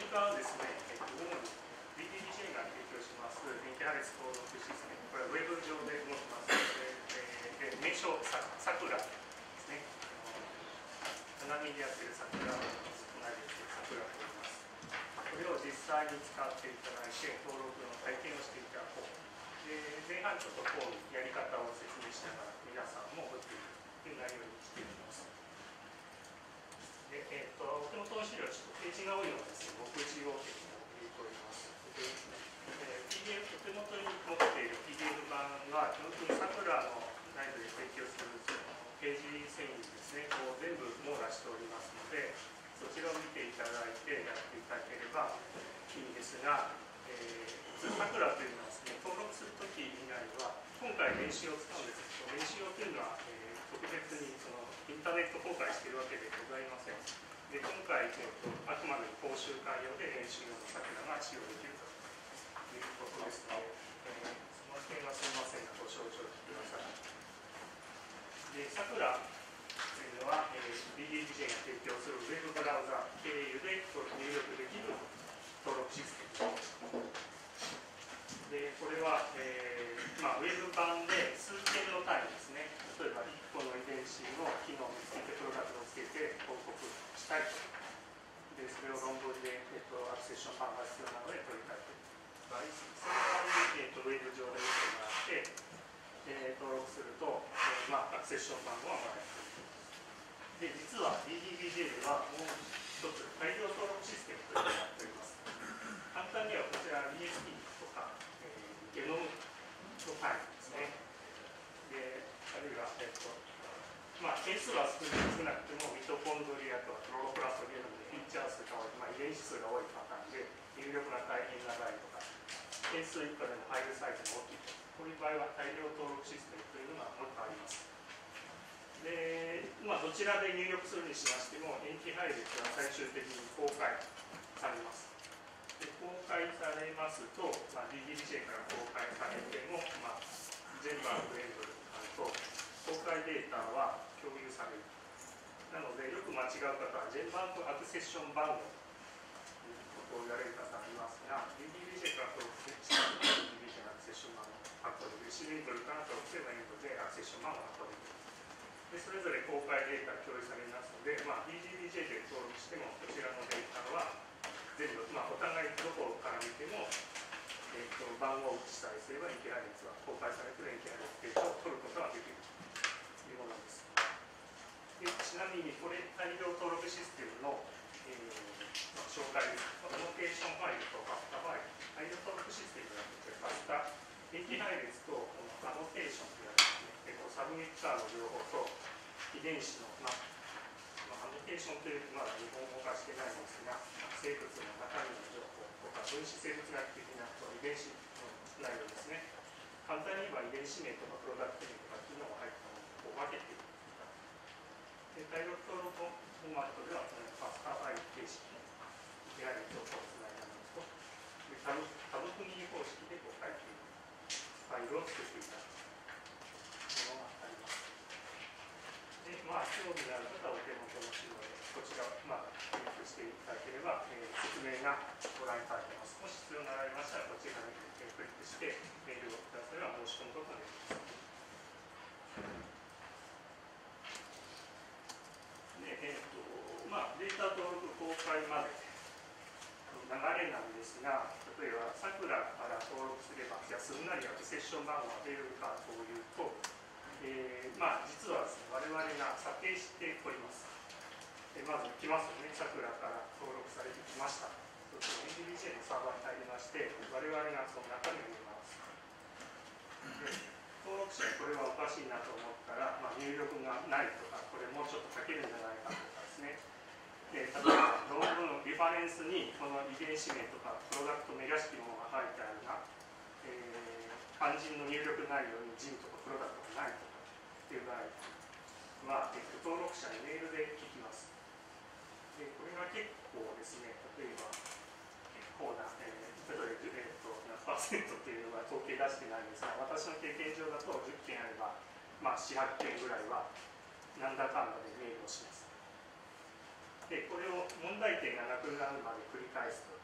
家はですね、主に BDDJ が提供します電気配列登録システム、これはウェブ上で持ってますので、名称さくらですね。7ミリやってるさくらを隣でさくらと言います。これを実際に使っていただいて、登録の体験をしていただこう。で、前半ちょっとこうやり方を説明しながら皆さんも覚えているという内容にしていきます。で、お手元の資料はちょっとページが多いのはですね、目次を入れております。PDF、お手元に持っている PDF 版は、基本的にさくらの内部で提供するページ遷移ですね、を全部網羅しておりますので、そちらを見ていただいてやっていただければいいんですが、さくらというのはですね、登録するとき以外は、今回練習を使うんですけど、練習用というのは、特別にそのインターネット公開しているわけでございません。で、今回、あくまで講習会用で練習用のさくらが使用できるということですので、その点はすみませんが、ご承知おきください。で、さくらというのは、BDDJ が提供するウェブブラウザ経由で入力できる登録システムで、これは、ウェブ版で数件の単位ですね、例えば1個の遺伝子の機能を見つけて、プロダクトをつけて報告したいと。で、それを論文で、アクセッション版が必要なので取りたいという場合、その場合に、ウェブ上で見てもらって、登録すると、アクセッション番号がもらえる。で、実は BDDJ ではもう一つ大量登録システムというのをやっております。簡単にはこちら BSP とか、ゲノムの単位ですね。で、あるいは、件数は少なくてもミトコンドリアとかクロロプラストゲノムでフィーチャー数が多い、遺伝子数が多いパターンで入力が大変長いとか、件数以下でもファイルサイズが大きいと、こういう場合は大量登録システムというのがもっとあります。で、どちらで入力するにしましても、塩基配列は最終的に公開されます。で、公開されますと、BDDJ から公開されても、全部アップエンドと公開データは共有される。なので、よく間違う方は、ジェンバンクアクセッション番号ということを言われる方がいますが、BDDJ から登録したら BDDJ のアクセッション番号を発行できるし、エンドルから登録すればエンドでアクセッション番号を発行できる。で、それぞれ公開データが共有されますので、BDDJ で登録しても、こちらのデータは全部、お互いどこから見ても、番号を打ちさえすれば、塩基配列は公開されている塩基配列データを取ることができるというものです。で、ちなみに、これ、大量登録システムの、紹介です。ノーテーションファイルとか、大量登録システムがあった塩基配列とこのアノテーションというやつですね、サブミッターの両方と遺伝子の、アノテーションというまだ日本語化してないんですが、生物の中身の情報とか、分子生物学的な遺伝子の内容ですね。簡単に言えば遺伝子名とかプロダクト名とか機能が入ったものを分けていく。で、大量登録フォーマットでは、マスターファイル形式の手配列をつないだものと、タブ組み方式で書いているファイルを作っていただくものがあります。で、興味のある方はお手元の資料で、こちらをクリックしていただければ、説明がご覧いただけます。もし必要がありましたら、こちらにクリックして、メールをくだされば申し込むことができます。で、データ登録公開までの流れなんですが、例えば、さくらから登録すれば、じゃあすんなりアクセッション番号が出るかというと、実はですね、我々が査定しております。まず来ますよね、さくらから登録されてきました。そうすると BDDJ のサーバーに入りまして、我々がその中身を見ます。登録者にこれはおかしいなと思ったら、入力がないとか、これもうちょっと書けるんじゃないかとかですね。例えば、論文のリファレンスにこの遺伝子名とか、プロダクト名らしきものが書いてあるが、肝心の入力内容に人とかプロダクトがないとかっていう場合は、登録者にメールで聞きます。で、これが結構ですね、例えば、結構な、例えば、何%というのは統計出してないんですが、私の経験上だと10件あれば、4、8件ぐらいは、なんだかんだでメールをします。 でこれを問題点がなくなるまで繰り返すと。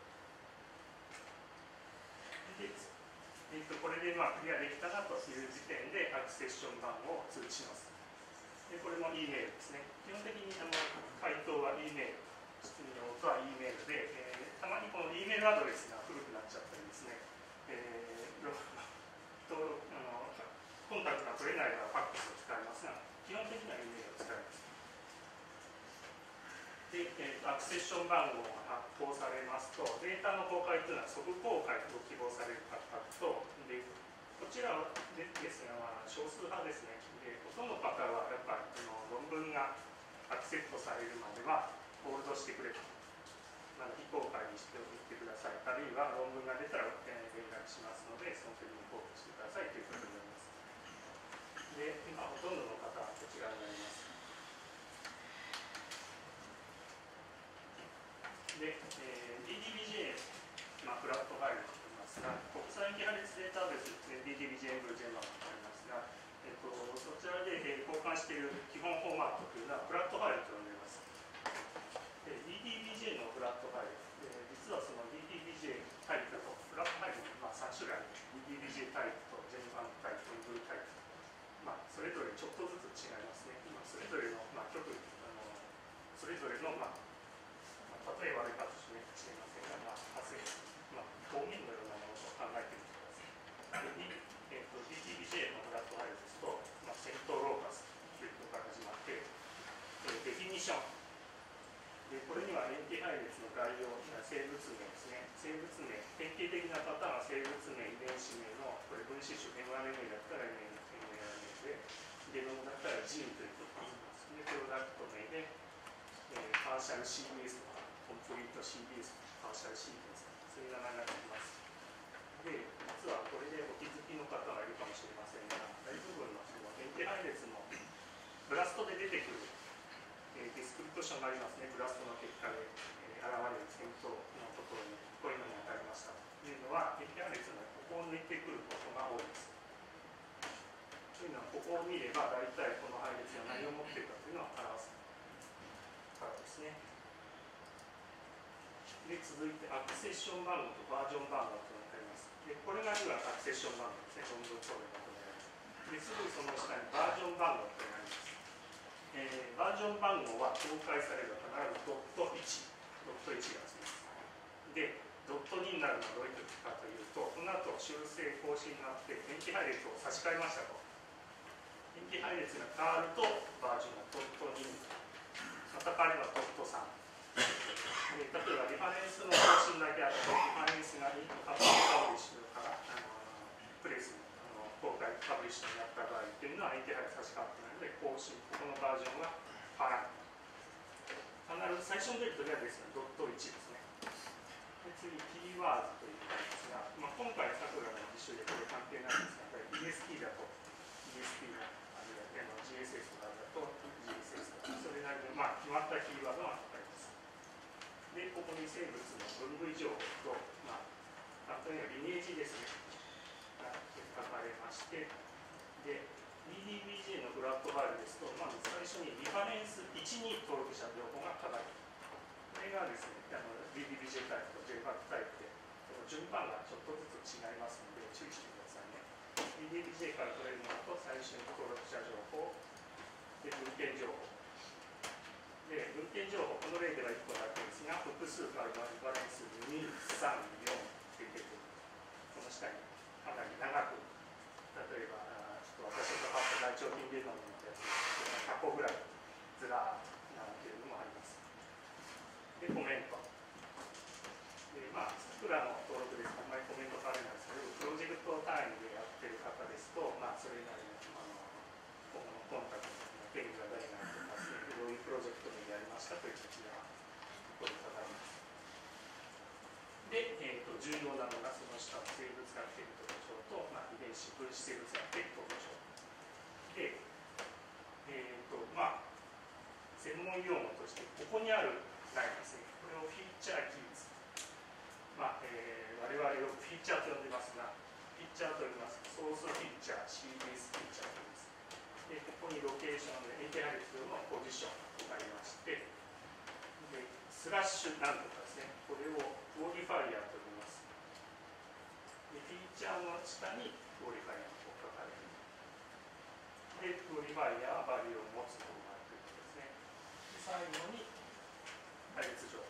でこれでクリアできたなという時点でアクセッション番号を通知します。でこれも E メールですね。基本的に回答は E メール、質問とは E メールで、たまにこの E メールアドレスが古くなっちゃったりですね、登録コンタクトが取れない場合はファックスを使いますが、基本的には E メールを使います。で、アクセッション番号が発行されますと、データの公開というのは即公開を希望される方と、でこちらですが、少数派ですね。でほとんどの方はやっぱり論文がアクセプトされるまではホールドしてくれと、まだ非公開にしておいてください、あるいは論文が出たら連絡しますので、その時に公開してくださいということになります。で、今ほとんどの方はこちらになります。で、DDBJ、フラットファイルと言いますが、国際機破裂データベース、DDBJ エンブルジェンマーとなりますが、そちらで、交換している基本フォーマットというのはフラットファイルと呼んでいます。DDBJ のフラットファイル、実はその DDBJ タイプとフラットファイルに3種類ある DDBJ タイプとジェンマータイプ、エンブルタイプ、それぞれちょっとずつ違いますね。それぞれの、それぞれの、例え悪いかもしれませんが、表現のようなものと考えてみてください。DDBJ のフラットファイルですと、セントローカスというところから始まって、デフィニション。でこれには塩基配列の概要、生物名ですね。生物名、典型的なパターンは生物名、遺伝子名の、これ分子種、mRNA だったら mRNA で、ゲノムだったらジーンということを言います。で、プロダクト名で、パーシャル CDS とか、コンプリート CDS、パーシャル CDS、そういう名前がつきます。で、実はこれでお気づきの方がいるかもしれませんが、大部分の塩基配列のブラストで出てくるディスクリプションがありますね。ブラストの結果で、現れる先頭のところにこういうのが当たりましたというのは、塩基配列のここを抜いてくることが多いです。というのは、ここを見れば大体この配列が何を持っているかというのを表すからですね。で、続いてアクセッション番号とバージョン番号というのがあります。で、これが今アクセッション番号ですね。論文等でまとめられる。で、すぐその下にバージョン番号というのがあります。バージョン番号は公開される必ずドット1がつきます。で、ドット2になるのはどういう時かというと、この後修正更新になって塩基配列を差し替えましたと。塩基配列が変わるとバージョンがドット2になる。また変わればドット3。例えばリファレンスの更新だけあって、リファレンスがパブリッシュからプレスの公開パブリッシュになった場合というのは塩基配列差し替わってないので、更新、ここのバージョンが変わらない。必ず最初に出るときはですね、ドット1ですね。で次、キーワードということですが、今回の桜の実習でこれ関係ないんですが、ESP だと ESP あるいは GSS とかだと GSS とか、それなりに決まったキーワードがかかります。で、ここに生物の分類情報と、簡単にはリネージですね、が書かれまして、で、DDBJ のフラットファイルですと、まず最初にリファレンス1に登録した情報が書かれる。これがですね、DDBJ タイプと JFAT タイプで、順番がちょっとずつ違いますので、注意してくださいね。DDBJ から取れるのと、最初に登録した情報、で、文献情報。で、文献情報、この例では1個だけですが、複数からリファレンス2、3、4って出てくる。この下にかなり長く、例えば、私が買った大腸菌ゲノムのやつ、100個ぐらいずらーっと並んでいるのもあります。で、コメント。で、桜の登録ですとあんまりコメント変われないですけど、プロジェクト単位でやってる方ですと、それなりのコンタクトの権利が誰がとか、どういうプロジェクトでやりましたという時がここに伺います。で、重要なのがその下の生物学的特徴と、遺伝子分子生物学的特徴。で、専門用語としてここにあるラインですね。これをフィーチャーキーズ。我々をフィーチャーと呼んでますが、フィーチャーと呼びます。ソースフィーチャー、CDS フィーチャーと言います。で、ここにロケーションで塩基配列のポジションがありまして、でラッシュなんとかですね、これをモディファイアと呼びます。でフィーチャーの下にモディファイアが書かれる。でモディファイアはバリューを持つとなっていることですね。で最後に配列情報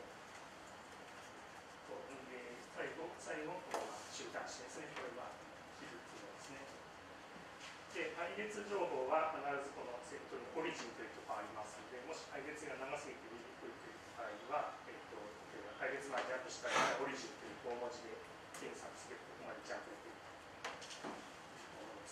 と、最後この集団子ですね。これは記述ですね。で配列情報は必ずこのセットにオリジンというところがありますので、もし配列が長すぎて見にくいという場合は、配列までジャンプしたらオリジンという大文字で検索するここまでジャンプできるというものです。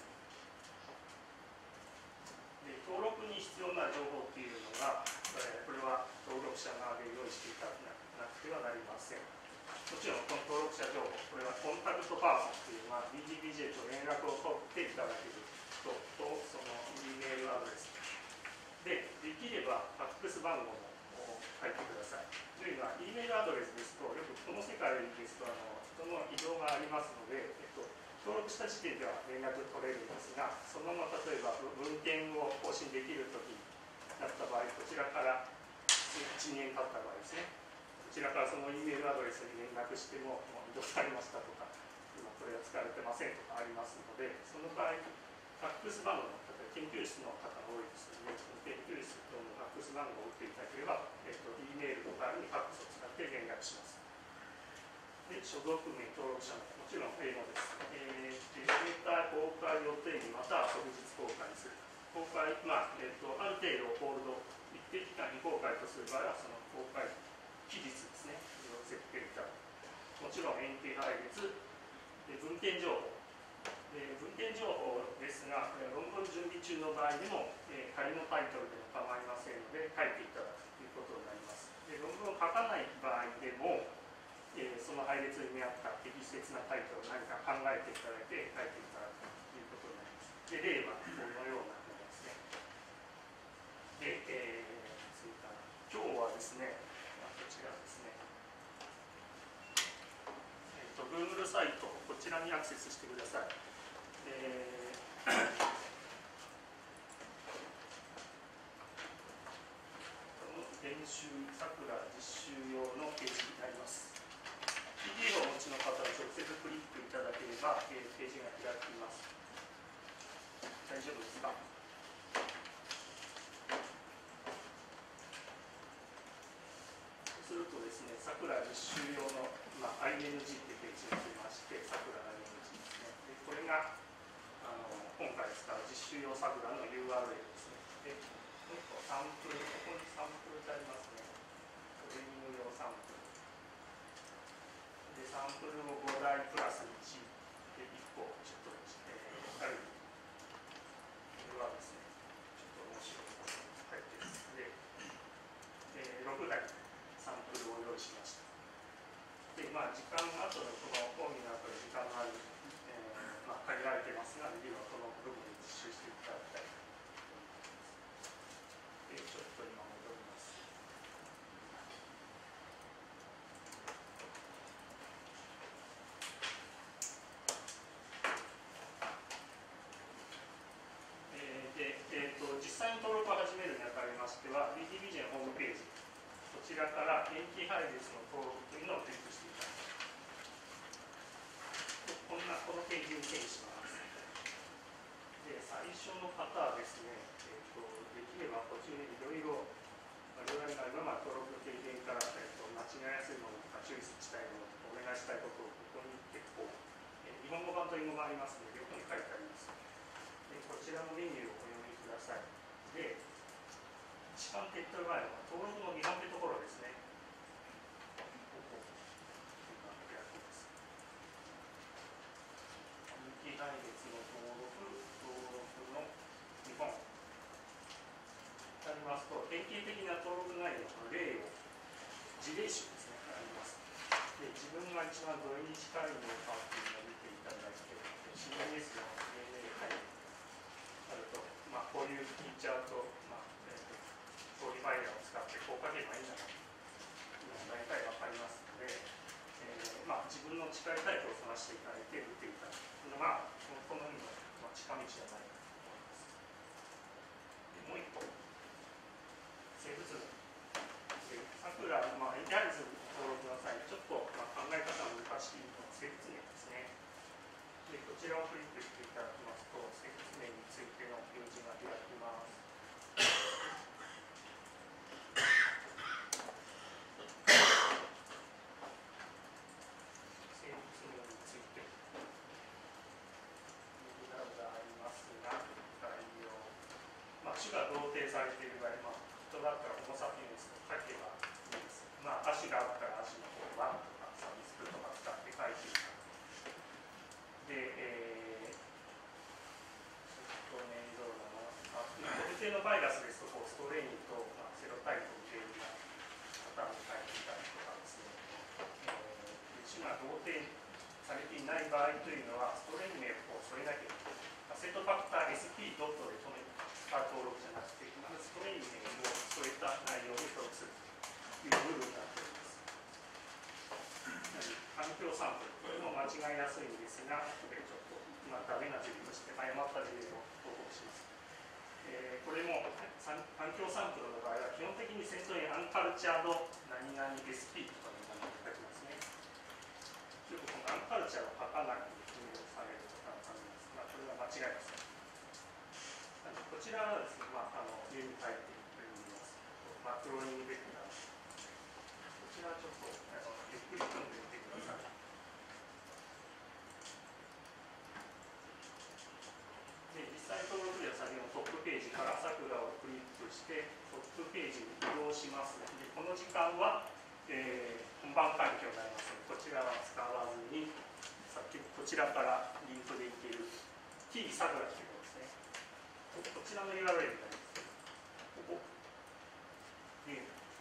で登録に必要な情報というのが、これは登録者側で用意していただかなくてはなりません。もちろんこの登録者情報、これはコンタクトパーソンという、DDBJ と連絡を取っていただける人とその E メールアドレスで、できればファックス番号も書いてください。というのは E メールアドレスですと、よくこの世界ですと人の移動がありますので、登録した時点では連絡取れるんですが、そのまま例えば文献を更新できるときだった場合、こちらから1年経った場合ですね、こちらからその E メールアドレスに連絡しても、もう移動されましたとか、今これは使われてませんとかありますので、その場合、ファックス番号の方、研究室の方が多いですので、その研究室とのファックス番号を打っていただければ、E メールの代わりにファックスを使って連絡します。で、所属名、登録者名、もちろん英語です。データ公開予定日または即日公開する。公開、ある程度ホールド、一定期間に公開とする場合は、その公開期日ですね、を設定いただく。もちろん、延期配列、文献情報。文献情報ですが、論文準備中の場合でも、仮のタイトルでも構いませんので、書いていただくということになります。で論文を書かない場合でも、その配列に見合った適切なタイトルを何か考えていただいて書いていただくということになります。で例はこのようなものですね。で、今日はですね、こちらですね、Google サイト、こちらにアクセスしてください。練習さくら実習用のページになります。PDF をお持ちの方は直接クリックいただければ、ページが開きます。大丈夫ですか？そうするとですね、さくら実習用の、ING というページが出まして、さくら ING ですね。でこれが今回使う実習用さくらの URL ですね。でもう一個サンプル、ここにサンプルってありますね。トレーニング用サンプル。でサンプルを5台プラス1で1個ちょっとある。これはですね、ちょっと面白い書いてますので、6台サンプルを用意しました。で、時間後のこの講義の後で時間がある、限られてますが、できればこの部分に実習していただきたいと思います。ちょっと今戻ります。実際に登録を始めるにあたりましては、DDBJ のホームページ、こちらから延期配列の登録というのをクリックしていただきます。このページに遷移します。で、最初の方はですね、できれば途中にいろいろ、我々が今まで登録の経験から、間違いやすいものとか注意したいものとかお願いしたいことをここに結構、日本語版と英語版ありますので、横に書いてあります。でこちらのメニューをお読みください。で、一番手っ取り早いのは登録の見本というところですね。ここ、今開きます。人気配列の登録の見本。となりますと、典型的な登録内容の例を、事例集ですね、あります。で、自分が一番どれに近いのかというのを見ていただいて、CMS の命令があると、 同定されている場合、人だったらホモ・サピエンスと書けばいいです。足があったら足の方はとか、サブスクとか使って書いている。で、どうだな、特定のバイラスですと、ストレインと、セロタイプを入れるようなパターンを書いていたりとかですね、種が同定されていない場合というのは、ストレイン名を添えなければ、アセットファクター SP ドットで登録じゃなくて、ストレイン名を添えた内容に登録するというルールになっております。環境サンプル、これも間違いやすいんですが、これちょっとダメな事例として誤った事例を報告します。これも環境サンプルの場合は、基本的に先頭にアンカルチャード何々 SP とかの名前を書きますね。よくこのアンカルチャーを書かないと記入されるとかありますが、これは間違いです。こちらはですね、上に書いています。マクロニングベクター。こちらはちょっとゆっくり読んでみてください。で、実際登録では先のトップページからさくらをクリックしてトップページに移動しますので、この時間は、本番環境になりますので、こちらは使わずに、さっきこちらからリンクでいける T さくらということですね。こちらの URL になります。ここで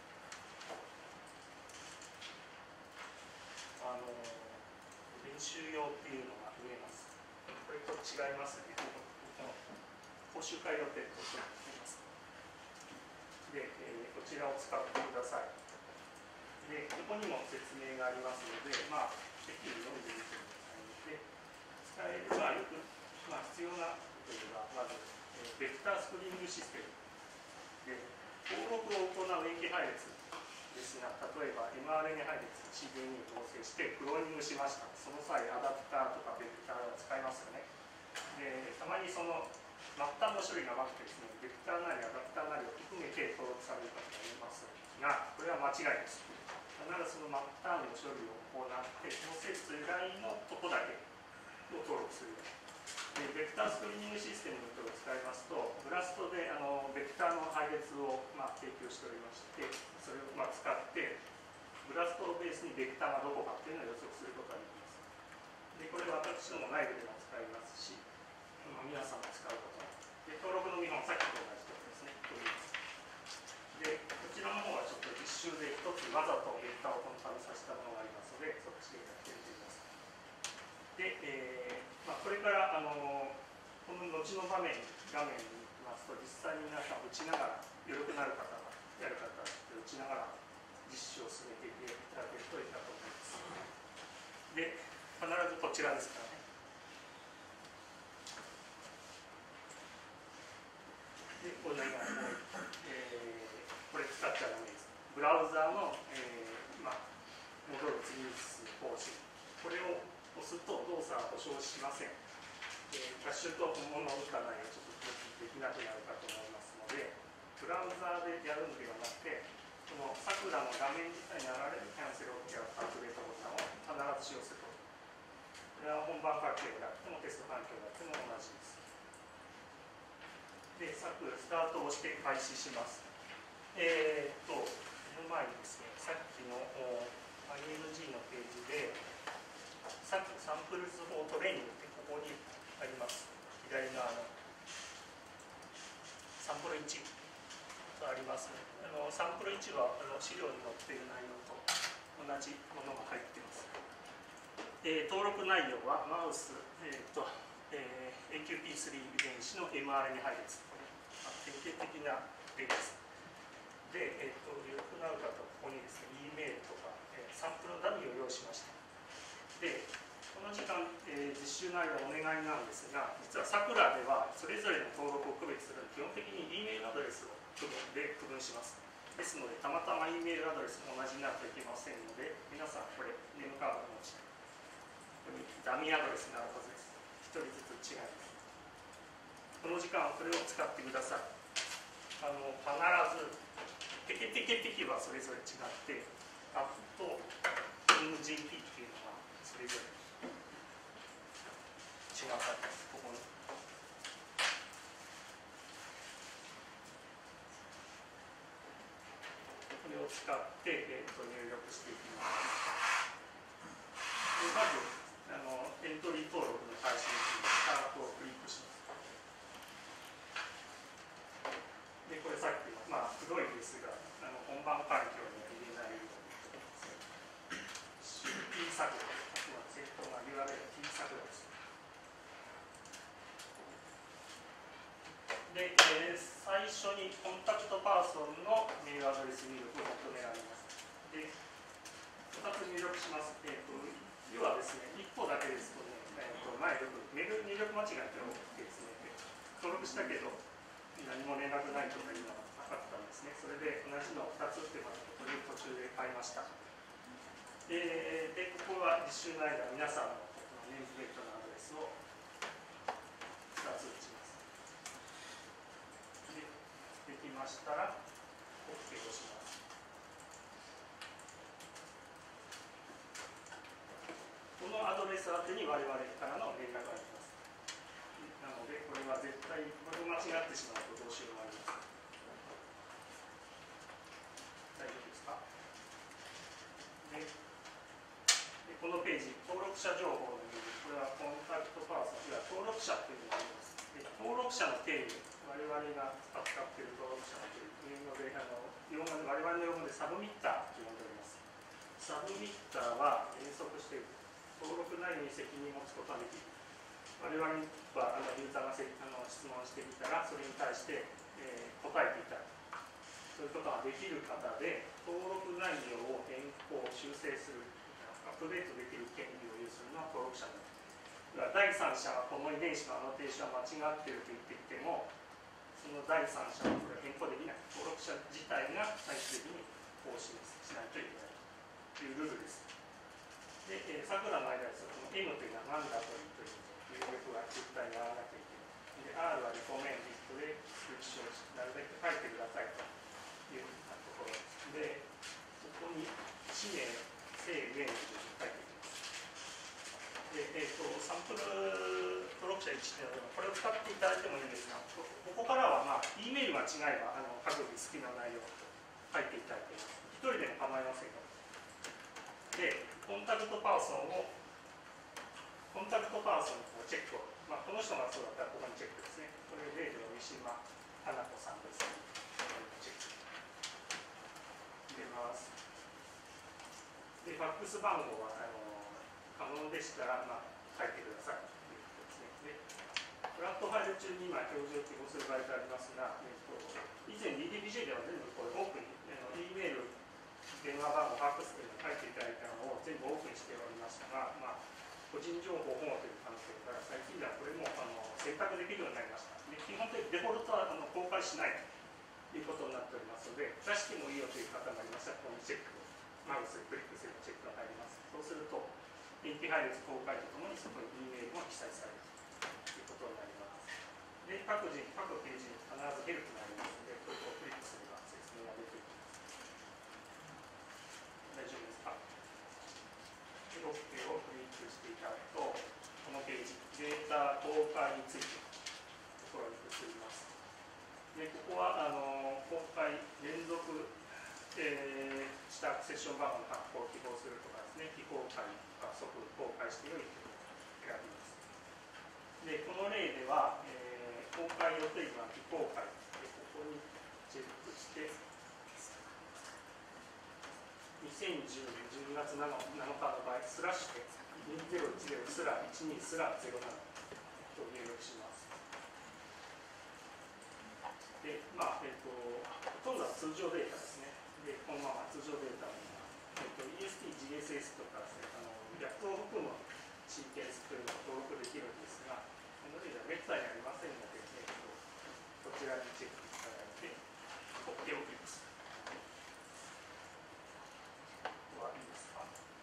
練習用っていうのが見えます。これと違いますね。講習会予定としています。で、こちらを使ってください。で、ここにも説明がありますので、できるように読んでみてください。で、使える、よく、必要なことが、まず、ベクタースクリーニングシステムで、登録を行う塩基配列ですが、例えば mRNA 配列 CDN に合成してクローニングしました。その際、アダプターとかベクターを使いますよね。で、たまにその末端の処理がなくてですね、ベクターなりアダプターなりを含めて登録される方がいますが、これは間違いです。必ずその末端の処理を行って、その説由来のとこだけを登録するように。で、ベクタースクリーニングシステムを使いますと、ブラストでベクターの配列を提供しておりまして、それを使って、ブラストをベースにベクターがどこかというのを予測することができます。で、これは私ども内部でも使いますし、皆さんも使うことがで、登録の見本、さっきと同じことですね、取ります。で、こちらの方はちょっと実習で一つわざとベクターをコンパルさせたものがありますので、そっちでやってみてください。で、これからこの後の画面に行きますと、実際に皆さん打ちながら、緩くなる方が、やる方は打ちながら実習を進めていただけるといいかと思います。で、必ずこちらですからね。で、これこれ使っちゃダメです。ブラウザーの、戻る次に進む方針。これを押すと動作は保証しません。キャッシュと本物を打たないとちょっとできなくなるかと思いますので、ブラウザーでやるのではなくて、このさくらの画面自体に現れるキャンセルオッケーをアクティベートボタンを必ず使用すると。これは本番環境であってもテスト環境であっても同じです。で、スタートをして開始します。その前にですね、さっきの ING のページで、さっきサンプルズフォートレーニングってここにあります。左側のサンプル1とありますね。サンプル1は資料に載っている内容と同じものが入っています。登録内容はマウス、AQP3 遺伝子の mRNA 配列。典型的な例です。で、よくなる方はここにですね、E メールとか、サンプルのダミーを用意しました。で、この時間、実習内容お願いなんですが、実はさくらではそれぞれの登録を区別するのに基本的に E メールアドレスを区分します。ですので、たまたま E メールアドレスも同じになっていけませんので、皆さんこれ、ネームカードを持ち、ここにダミーアドレスになるはずです。1人ずつ違います。この時間はこれを使ってください。必ず、ペケペケペケはそれぞれ違って、アップと MGP っていうのはそれぞれ違うはずです。ここに。 を使って、入力していきます。でまずエントリー登録の開始にスタートをクリックします。でこれさっきの、黒いですが本番環境には入れないようにですね、T 削除、正当な URL T 削除です。で、最初にコンタクトパーソンのメールアドレス入力を求められます。で、2つ入力します。要はですね、1個だけですとね、前よくメール入力間違いってのが起きてですね、登録したけど何も連絡ないとかいうのがなかったんですね。それで同じのを2つって途中で変えました。で、ここは実習の間、皆さんのネームプレートのアドレスを2つ打ちます。できましたら OK を押します。このアドレス宛てに我々からの連絡があります。なのでこれは絶対これを間違ってしまうとどうしようもありません。大丈夫ですか？でこのページ、登録者情報の部分、これはコンタクトパーソン、登録者というのがあります。で登録者の定義、我々が扱っている登録者の定義というので、我々の用語でサブミッターと呼んでおります。サブミッターは原則している。登録内容に責任を持つことができる。我々はユーザーが質問してきたら、それに対して、答えていただく。そういうことができる方で、登録内容を変更、修正する、アップデートできる権利を有するのは登録者です。第三者はこの遺伝子のアノテーションは間違っていると言ってきても、その第三者はこれ変更できない。登録者自体が最終的に更新しないといけないというルールです。で、さくらの間ですが、この M というのは何だという入力は絶対にやらなきゃいけない。で、R はリコメンディットでスイッチをなるべく書いてくださいというところで、ここに氏名、姓名というのを書いていきます。で、サンプル登録者1というのは、これを使っていただいてもいいんですが、ここからは、E メールが違えば、各自好きな内容を書いていただいています。一人でも構いませんよ。で、コンタクトパーソンをチェックを、この人がそうだったらここにチェックですね。これ例で三島花子さんです。チェック入れます。で、ファックス番号は可能でしたら、書いてくださいということですね。で、フラットファイル中に今表示を記号する場合がありますが、以前 DDBJ では全部これオープンに E メール、電話番号、ファックスというのを書いていただいたのを全部オープンにしておりましたが、個人情報保護という関係から最近ではこれも選択できるようになりました。で基本的にデフォルトは公開しないということになっておりますので、出してもいいよという方がいましたら、このチェックをマウスでクリックすればチェックが入ります。そうすると、リンク配列公開とともにそこに E メールも記載されるということになります。で、各ページに必ずヘルプがありますので、これをクリックすれば説明が出てきます。大丈夫ですか？で、OK をクリックしていただくと、このページ、データ公開についてところに移ります。で、ここは公開、連続、したセッション番号の発行を希望するとかですね、非公開とか即公開してよいというのを選びます。で、この例では、公開予定日は非公開で、ここにチェックして、2010年12月7日の場合、スラッシュで2010スラ12スラ07と入力します。で、ほとんどは通常データですね。で、このまま通常データをEST、GSS とかですね、略を含むシーケンスというのを登録できるんですが、この例ではめったにありませんので、こちらにチェックいただいて、OK をクリックする。はいいですか？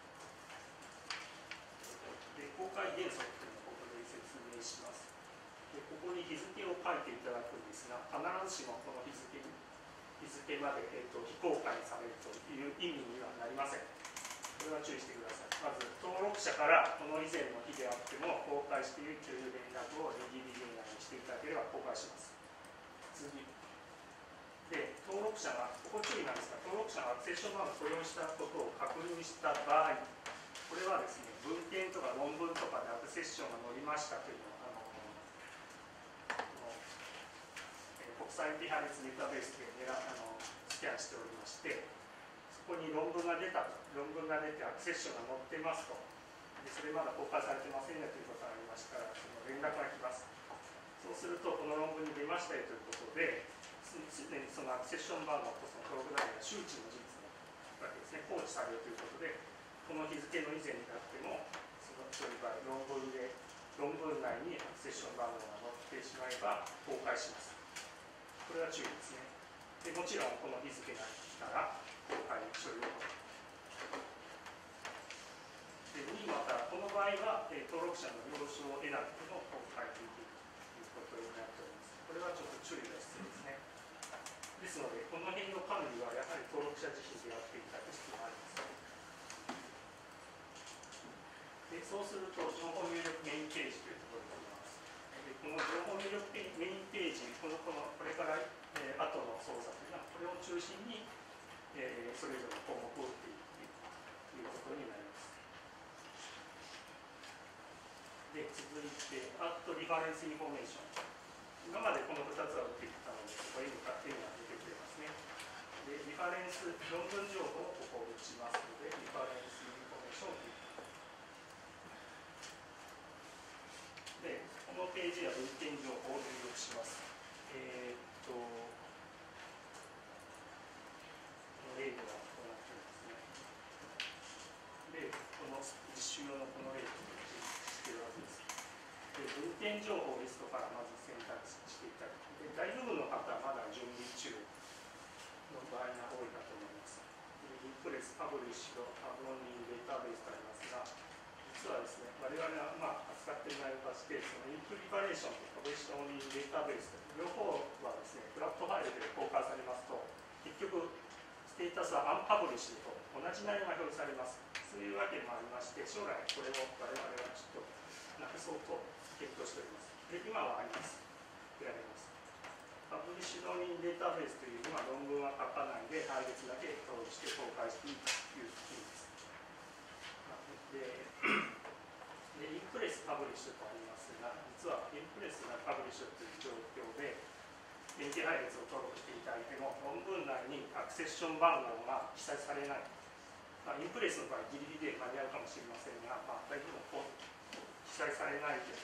で、公開原則というのをここで説明します。で、ここに日付を書いていただくんですが、必ずしもこの日付まで、非公開にされるという意味にはなりません。これは注意してください。まず、登録者からこの以前の日であっても公開しているという連絡を DDBJ 内にしていただければ公開します。次。で、登録録者が、ここ注意なんですが、登録者がアクセスション番号を雇用したことを確認した場合、これはですね、文献とか論文とかでアクセスションが載りましたというのを国際リハレスデータベースでスキャンしておりまして、そこに論文が出てアクセスションが載ってますと、でそれまだ公開されてませんねということがありましたら、その連絡が来ます。そうすると、この論文に出ましたよということで、すでにそのアクセスション番号とその登録内容が周知の事実なわけですね、放置されるということで、この日付の以前になっても、そういう場合、論文内にアクセスション番号が載ってしまえば公開します。これは注意ですね。でもちろん、この日付が来たら公開処理を行う。でまた、この場合は、登録者の了承を得なくても公開できるということになっております。これはちょっと注意が必要ですね。ですので、この辺の管理はやはり登録者自身でやっていただく必要があります。でそうすると、情報入力メインページというところになります。でこの情報入力メインページ、これから、後の操作というのは、これを中心に、それぞれの項目を打っていくということになります。で続いて、アットリファレンスインフォメーション。今までこの2つは打ってきたので、ここ N が出てくれますね。で、リファレンス、論文情報をここを打ちますので、リファレンスインフォメーションをで、このページは文献情報を入力します。この例ではこうなっていますね。で、この実習用のこの例をしているはずです。で、文献情報リストからまず選択していただく。で、大部分の方はまだ準備中の場合が多いかと思います。インプレス、パブリッシュ、パブロニング、データベースとありますが、実はですね、我々が扱っている内容として、そのインプリバレーションとパブリッシュオンリーデータベースと両方はですね、フラットファイルで公開されますと、結局、ステータスはアンパブリッシュと同じ内容が表示されます。そういうわけもありまして、将来これを我々はちょっとなくそうと検討しております。で、今はあります。やります。パブリッシュオンリーデータベースというのは論文は書かないで、配列だけ登録して公開していいという意味です。で、インプレスパブリッシュとありますが、実はインプレスがパブリッシュという状況で、電気配列を登録していただいても、論文内にアクセスション番号が記載されない。インプレスの場合、ギリギリで間に合うかもしれませんが、大体も記載されないで、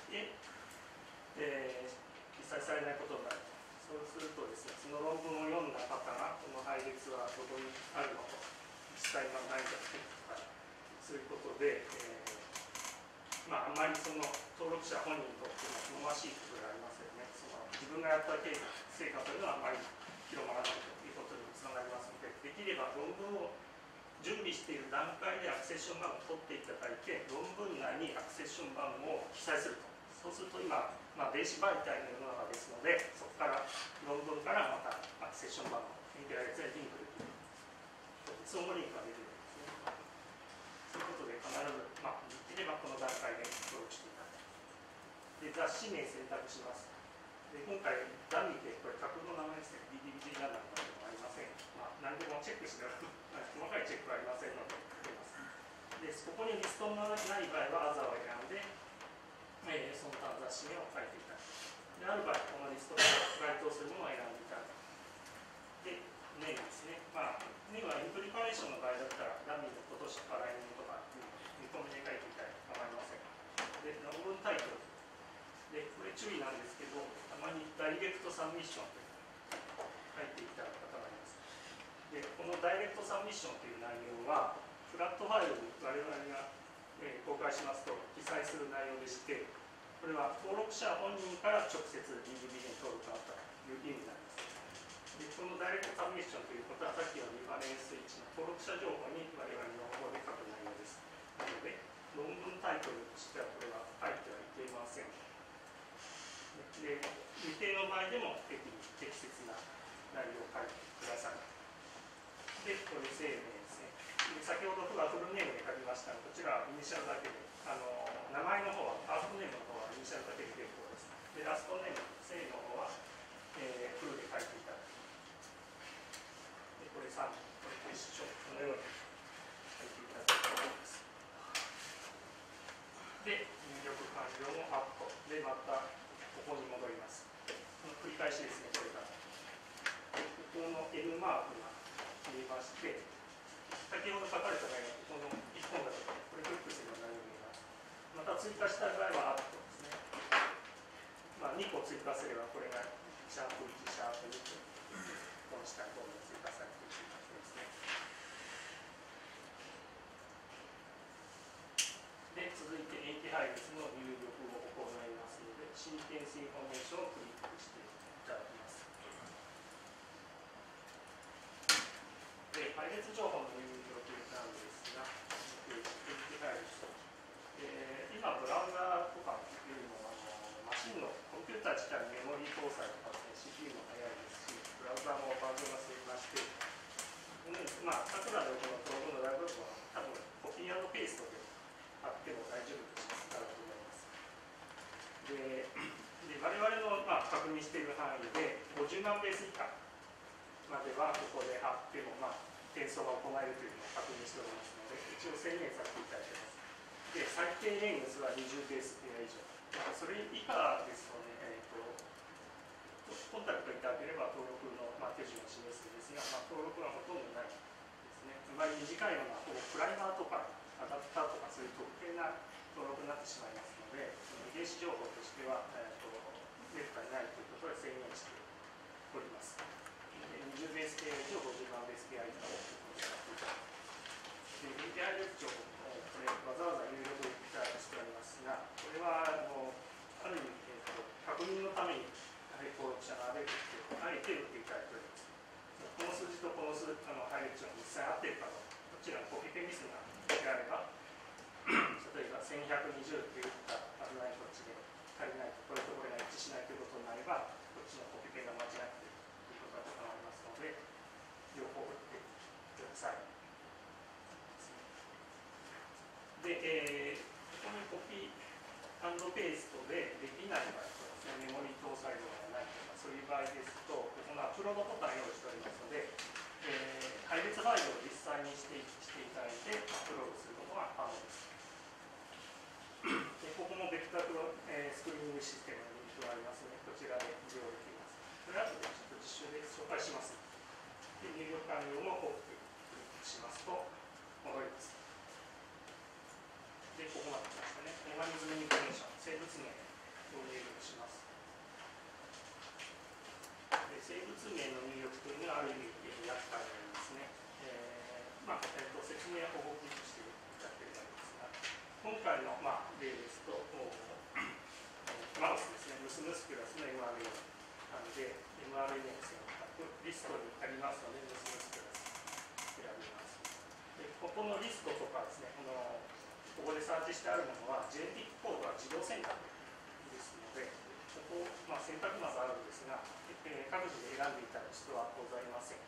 記載されないことになる。そうするとですね、その論文を読んだ方が、この配列はどこにあるのと、記載がないんだとか、そういうことで、あんまりその登録者本人にとっても好ましいことでありますよね。その自分がやった成果というのはあまり広まらないということにもつながりますので、できれば論文を準備している段階でアクセスション番号を取っていただいて、論文内にアクセスション番号を記載すると。そうすると今、電子媒体の世の中ですので、そこから論文からまたアクセスション番号、電気配列でリンクできる。相互リンクができるんですね。ということで、必ず、できればこの段階で登録していただく。で、雑誌名選択します。で、今回、ダミーでこれ、架空の名前ですね、BDBD などでもありません。何でもチェックして細かいチェックはありませんので、書けます。で、ここにリストのない場合は、アザーを選んで、その他の雑誌名を書いていただく。で、ある場合、このリストに該当するものを選んでいただく。で、ネームですね。ネームはインプリパレーションの場合だったら、ダミーの今年から来年とか、見込みで書いていただいて構いません。で、論文タイトル。で、これ注意なんですけど、たまにダイレクトサブミッションと書いていただく方がいます。で、このダイレクトサブミッションという内容は、フラットファイルに我々が公開しますと記載する内容でして、これは登録者本人から直接 DDB に登録があったという意味になります。で、このダイレクトサブミッションということは、さっきのリファレンス1の登録者情報に我々の方で書く内容です。なので、論文タイトルとしてはこれは書いてはいけません。で、未定の場合でも適切な内容を書いてください。で、これ生命ですね。先ほどフルネームで書きましたが、こちらはイニシャルだけで、名前の方は、ファーストネームの方はイニシャルだけで結構です。で、ラストネーム、姓の方は、フルで書いていただく。 マークが見えまして、先ほど書かれた場合はこの1本だとこれクリックすれば何も見えます。また追加した場合はアットですね。まあ、2個追加すればこれがシャープ1、シャープ2とこの下にどんどん追加されていくという感じですね。で、続いて塩基配列の入力を行いますので、シーケンスインフォメーションをクリックしていただきます。で、配列情報の入力なんですが、塩基配列。今、ブラウザーとかよりもマシンのコンピューター自体のメモリー搭載とかですね、CPU も速いですし、ブラウザーもバージョンが進みまして、まあ、さくらでこのプログのライブログは多分コピー&ペーストで貼っても大丈夫だと思います。で我々の、まあ、確認している範囲で50万ベース以下まではここで貼っても、まあ、転送が行えるというのを確認しておりますので、一応宣言させていただいています。で、最低レングスは20ベースペア以上。それ以下ですとね、コンタクトいただければ登録の、まあ、手順を示すんですが、まあ、登録はほとんどないですね。あまり短いのがプライマーとかアダプターとかそういう特定な登録になってしまいますので、遺伝子情報としては、めったにないということで制限しております。20ベースペア以上、50万ベースペア以下をで、塩基配列情報もこれわざわざ入力いただしておりますが、これはある意味、確認のために登録者があえて打っていただいております。この数字とこの配列が実際合っているかどうか、どちらのコピペミスがであれば、例えば1120って打ったはずないこっちで足りないと、これとこれが一致しないということになれば、こっちのコピペが間違っているということが行われますので、両方打ってください。で、ここにコピー&ペーストでできない場合とですね、メモリ搭載量がないとか、そういう場合ですと、ここのアップロードボタンを用意しておりますので、配列ファイルを実際にしていただいて、アップロードすることが可能です。でここもベクタースクリーニングシステムのリンクがありますので、こちらで利用できます。それ後でちょっと実習で紹介します。で入力完了も大きくクリックしますと戻ります。で、ここまで来ましたね。オーガニズムインフォメーション、生物名を入力します。で生物名の入力というのはある意味厄介になりますね。説明はここをクリックしていただければいいんですが、今回の、例ですと、マウスですね、ムスムスプラスの mRNA なので、mRNA の選択、リストにありますので、ムスムスプラス選びます。でここのリストとかですね、ここでサーチしてあるものは JTIC コードは自動選択ですので、ここ、選択マスあるんですが、各自で選んでいただく必要はございません。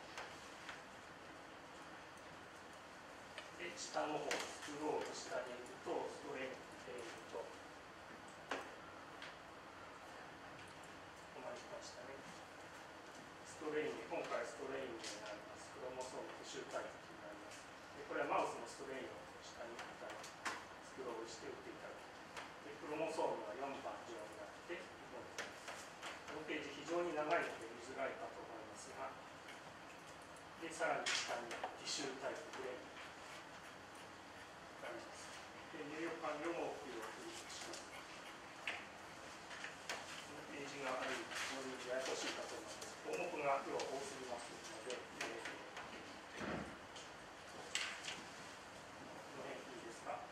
で下の方、スクロール下に行くと、ストレインと、ここまで来ましたね。ストレイン、今回ストレインになります。クロモソーム復習タイプになります。でこれはマウスのストレインを下に行ったら、スクロールして打っていただく。でクロモソームは4番上になって、このページ非常に長いので見づらいかと思いますが、でさらに下に履修タイプであります。で入力完了もクリックします。このページがある意味ややこしいかと思います。項目が要は多すぎますので、この辺いいですか。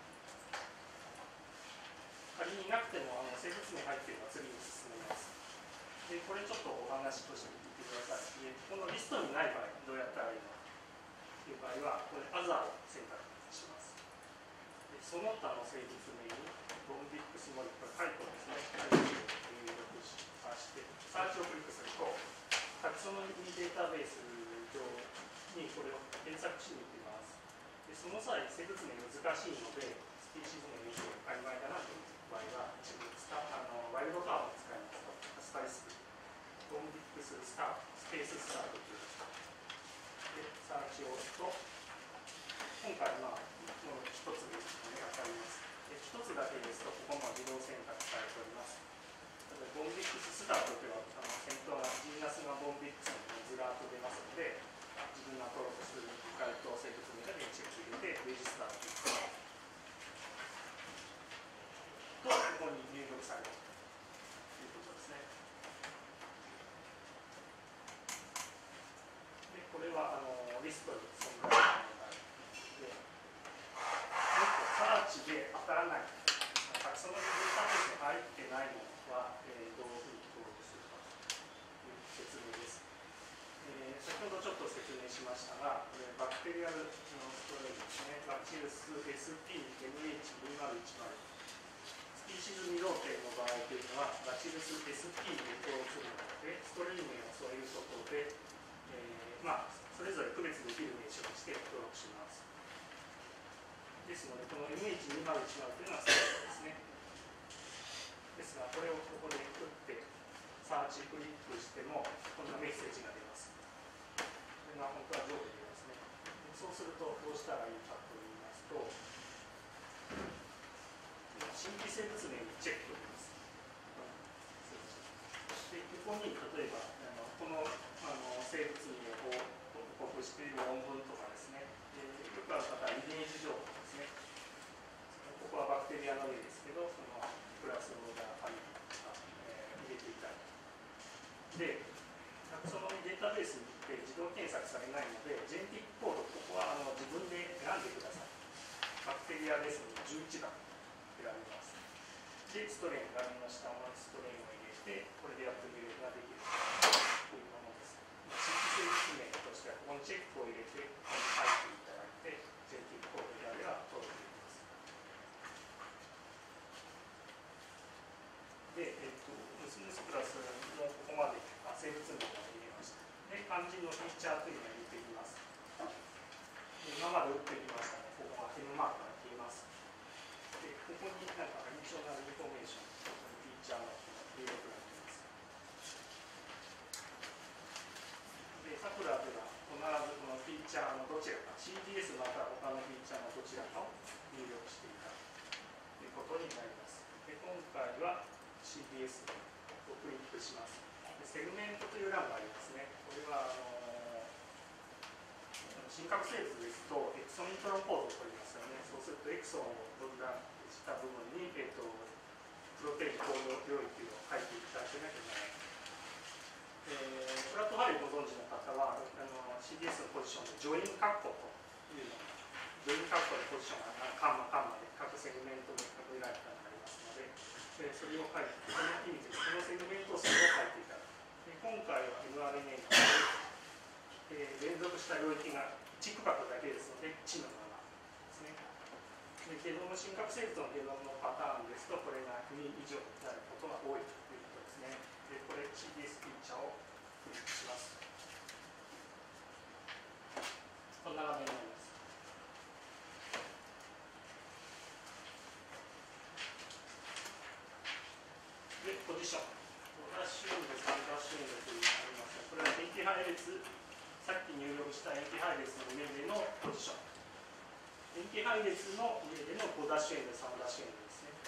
仮になくても生物名入っているのは次に進めます。でこれちょっとお話として聞いてください。でこのリストにない場合どうやったらいいのかという場合はこれ Other を選択します。でその他の生物名にボンビックスモリこれタイプですね、タイプを入力してサーチをクリックするとタクソノミーデータベース上にこれを検索しに行きます。でその際生物名難しいのでスピーシーズ名よく曖昧だなという場合は一部ワイルドカードを使いますとスパイスボンビックススタートスペーススタートというでサーチを押すと今回もう一つですので当たります。で一つだけですとここも自動選択されております。例えばボンビックススタートというのは先頭がジーナスがボンビックスにずらっと出ますのでヒストリー、そのぐらいの場合で、サーチで当たらない、タクソノミーデータベースに入ってないものは、どういうふうに表示するかという説明です。先ほどちょっと説明しましたが、これバクテリアルのストレージですね、バチルス SP-MH2010、スピーシーズ未同定の場合というのは、バチルス SP に登録するので、ストレージ名をそういうことで、それぞれ区別できる名称にして登録します。ですので、この MH2010 というのはそうですね。ですが、これをここで打って、サーチクリックしても、こんなメッセージが出ます。これが本当は上下でですね。そうすると、どうしたらいいかと言いますと、新規生物名にチェックを入れます。で、ここに例えば、この生物名を報告している論文とかですね、よくある方は遺伝子情報ですね。ここはバクテリアの例ですけど、そのプラスオーダーファミリーとか、入れていたり。で、タクソノミーデータベースって自動検索されないので、ジェネティックコード、ここは自分で選んでください。バクテリアですので11番選びます。で、ストレイン、画面の下のストレインを入れて、これでやってみることができるというものです。新規生物名としては、ここにチェックを入れて、ここに書いていただいて、ジェネティックコードであれば登録できます。で、娘スプラスのここまで生物名まで入れました。で、肝心のフィーチャーというのを入れていきます。今まで打ってきましたね。ここが M マークが消えます。で、ここになんかアディショナルインフォメーション、フィーチャーの入力があります。で、サクラでは必ずこのフィーチャーのどちらか、CDS または他のフィーチャーのどちらかを入力していたということになります。で、今回は CDS をクリックします。で、セグメントという欄がありますね。これは真核生物ですと、エクソンイントロンポーズを取りますよね。そうすると、エクソンを分断した部分に、プロテイン行動領域を書いていただけなきゃいけない。プラットファイルご存知の方は、CDS のポジションで、ジョインカッコというのが、ジョインカッコのポジションがカンマで各セグメントで囲えられたのがありますので、それを書いて、その意味で、そのセグメント数を書いていただく。で、今回は mRNA なので、連続した領域が1区画だけですので、1のままですね。で、ゲノム真核生物のゲノムのパターンですと、これが2以上になることが多いということですね。で、これ CDS フィーチャーをクリックします。こんな画面になります。で、ポジション。5ダッシュウィンド、3ダッシュウィンドというのがありますが、これは塩基配列、さっき入力した塩基配列の上でのポジション。塩基配列の上での5ダッシュウィンド、3ダッシュウィンドですね。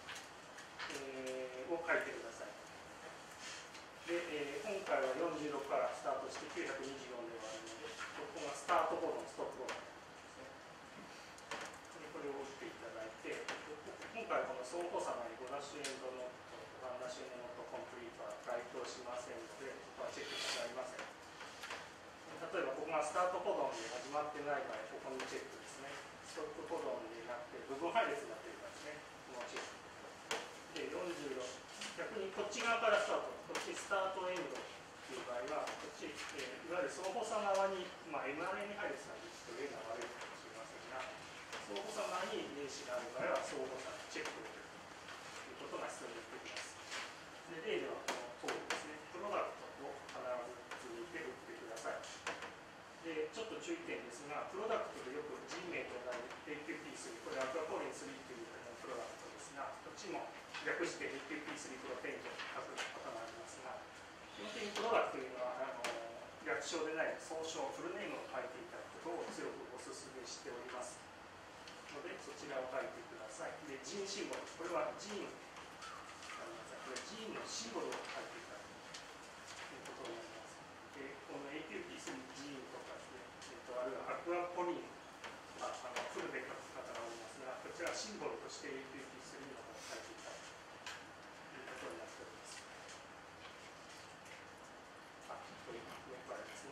を書いてください。で、今回は46からスタートして924ではあるので、ここがスタートコードのストップコードですね。で、これを打っていただいて、今回この相互差が5ダッシュエンドノット、1ダッシュエンドノットコンプリートは該当しませんので、ここはチェックしてありません。例えばここがスタートコドンで始まってない場合、ここにチェックですね。ストップコドンでなくて、部分配列になっているからですね。このチェック。で、46。逆にこっち側からスタート。こっちスタートエンドという場合は、こっち、いわゆる相互差側に、mRNA 配列なんですと例が悪いかもしれませんが、相互差側に遺伝子がある場合は、相互差にチェックを入れるということが必要になってきます。で、例ではこの通りですね。プロダクトを必ず続いて打ってください。で、ちょっと注意点ですが、プロダクトでよく G 名と呼ばれる AQP3、これアクアポリン3というプロダクトですが、こっちも略して AQP3 プロテインと書くことがありますが、基本的にプロダクトというのは略称でない総称、フルネームを書いていただくことを強くお勧めしておりますので、そちらを書いてください。で、ジーンシンボル、これはジーン、これジーンのシンボルを書いていただくということになります。で、この AQP3 ジーンとかですね、あるいはアクアポリンはフルで書く方がおりますが、こちらシンボルとして AQP3 の方を書いていただくということになっております。これ上からですね。で、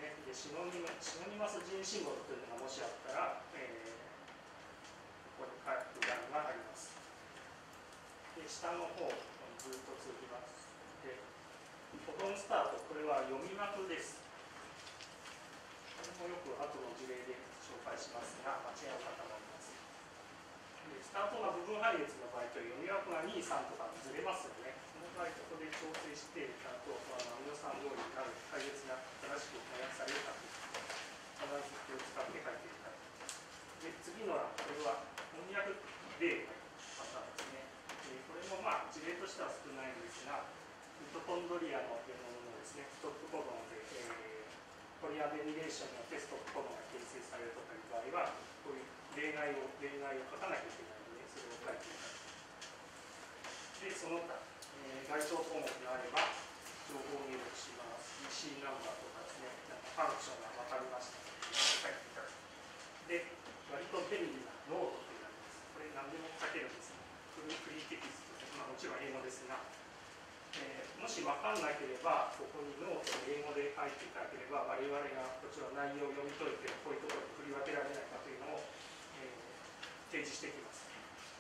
シノニマス人シンボルというのがもしあったら、ここに書く欄があります。で下の方ずっと続きます。で保存スタート、これは読み幕です。これもよく後の事例で紹介しますが、間違う方もいます。でスタートが部分配列の場合と読み幕が2、3とかずれますよね。その場合、ここで調整して、アミノ酸通りになる配列が正しく翻訳されるかという必ずこれを使って書いていきたい。で次の欄、これは翻訳例のパターンですね。これも事例としては少ないんですが、ミトコンドリアのものですね、ストップコドンで、ポリアデニレーションによってストップコドンが形成されるとかいう場合は、こういう例外を書かなきゃいけないので、それを書いていただく。で、その他、該当項目があれば、情報を入力します。EC ナンバーとかですね、ファンクションが分かりましたので、書いていただく。で、割と便利なノートというのがあります。これ何でも書けるんですが、フリーテキストで、もちろん英語ですが、もし分かんなければ、ここにノートで英語で書いていただければ、我々がこちらの内容を読み解いて、こういうところに振り分けられないかというのを、提示していきます。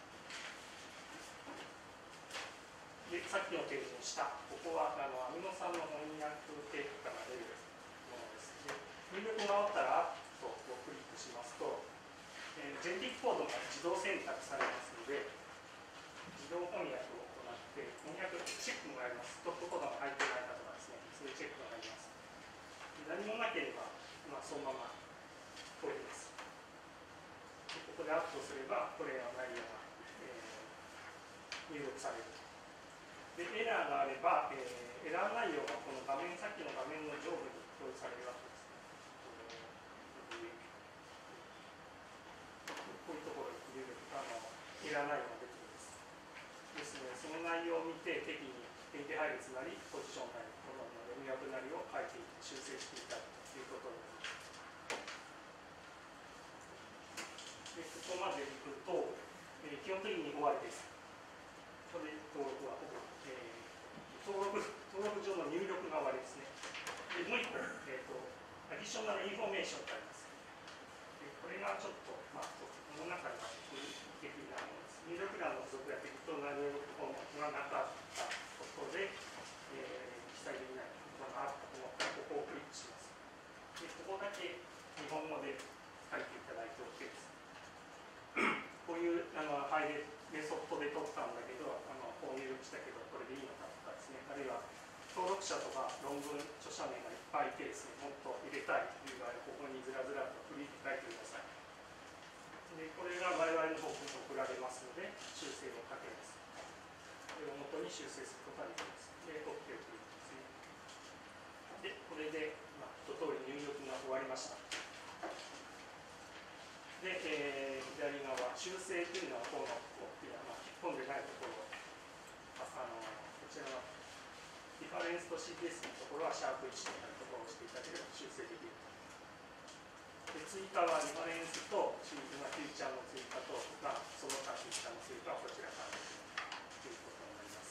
で、さっきのページの下、ここはアミノ酸の翻訳結果が出るものです。で、入力が終わったら、クリックしますと、ジェネティックコードが自動選択されますので、自動翻訳を行って、翻訳チェックもあります。トップコードが入ってないかとかですね、そういうチェックがあります。何もなければ、そのまま通ります。ここでアップすれば、これの内容が、入力される。で、エラーがあれば、エラー内容がこの画面、さっきの画面の上部に表示されるわけですね。こういうところに入力、エラー内容が出てきます。ですので、その内容を見て、適宜変形配列なり、ポジションなり、この読み訳なりを書いて修正していただくということになります。で、ここまでいくと、基本的に終わりです。これで登録はほぼ、登録上の入力が終わりですね。でもう一個、アディショナルインフォメーションがあります。でこれがちょっと、この中には的なものです。入力欄の付属や適当な入力項目がなかったことで、記載できないことがあったと思ったら、ここをクリックします。でここだけ日本語で書いていただいて OK です。こういう配列メソッドで取ったんだけど、こう入力したけど、これでいいのかとかですね、あるいは登録者とか論文著者名がいっぱいいてですね、もっと入れたいという場合は、ここにずらずらとフリーって書いてください。で、これが我々の方に送られますので、修正をかけます。これを元に修正することができます。で、OK をクリックですね。で、これで、一通り入力が終わりました。で、左側、修正というのは、この引っ込んでないところ、こちらのリファレンスと CPS のところは、シャープ1というところを押していただければ修正できる。で、追加はリファレンスと、フィーチャーの追加と、その他フィーチャーの追加はこちらからできるということになります。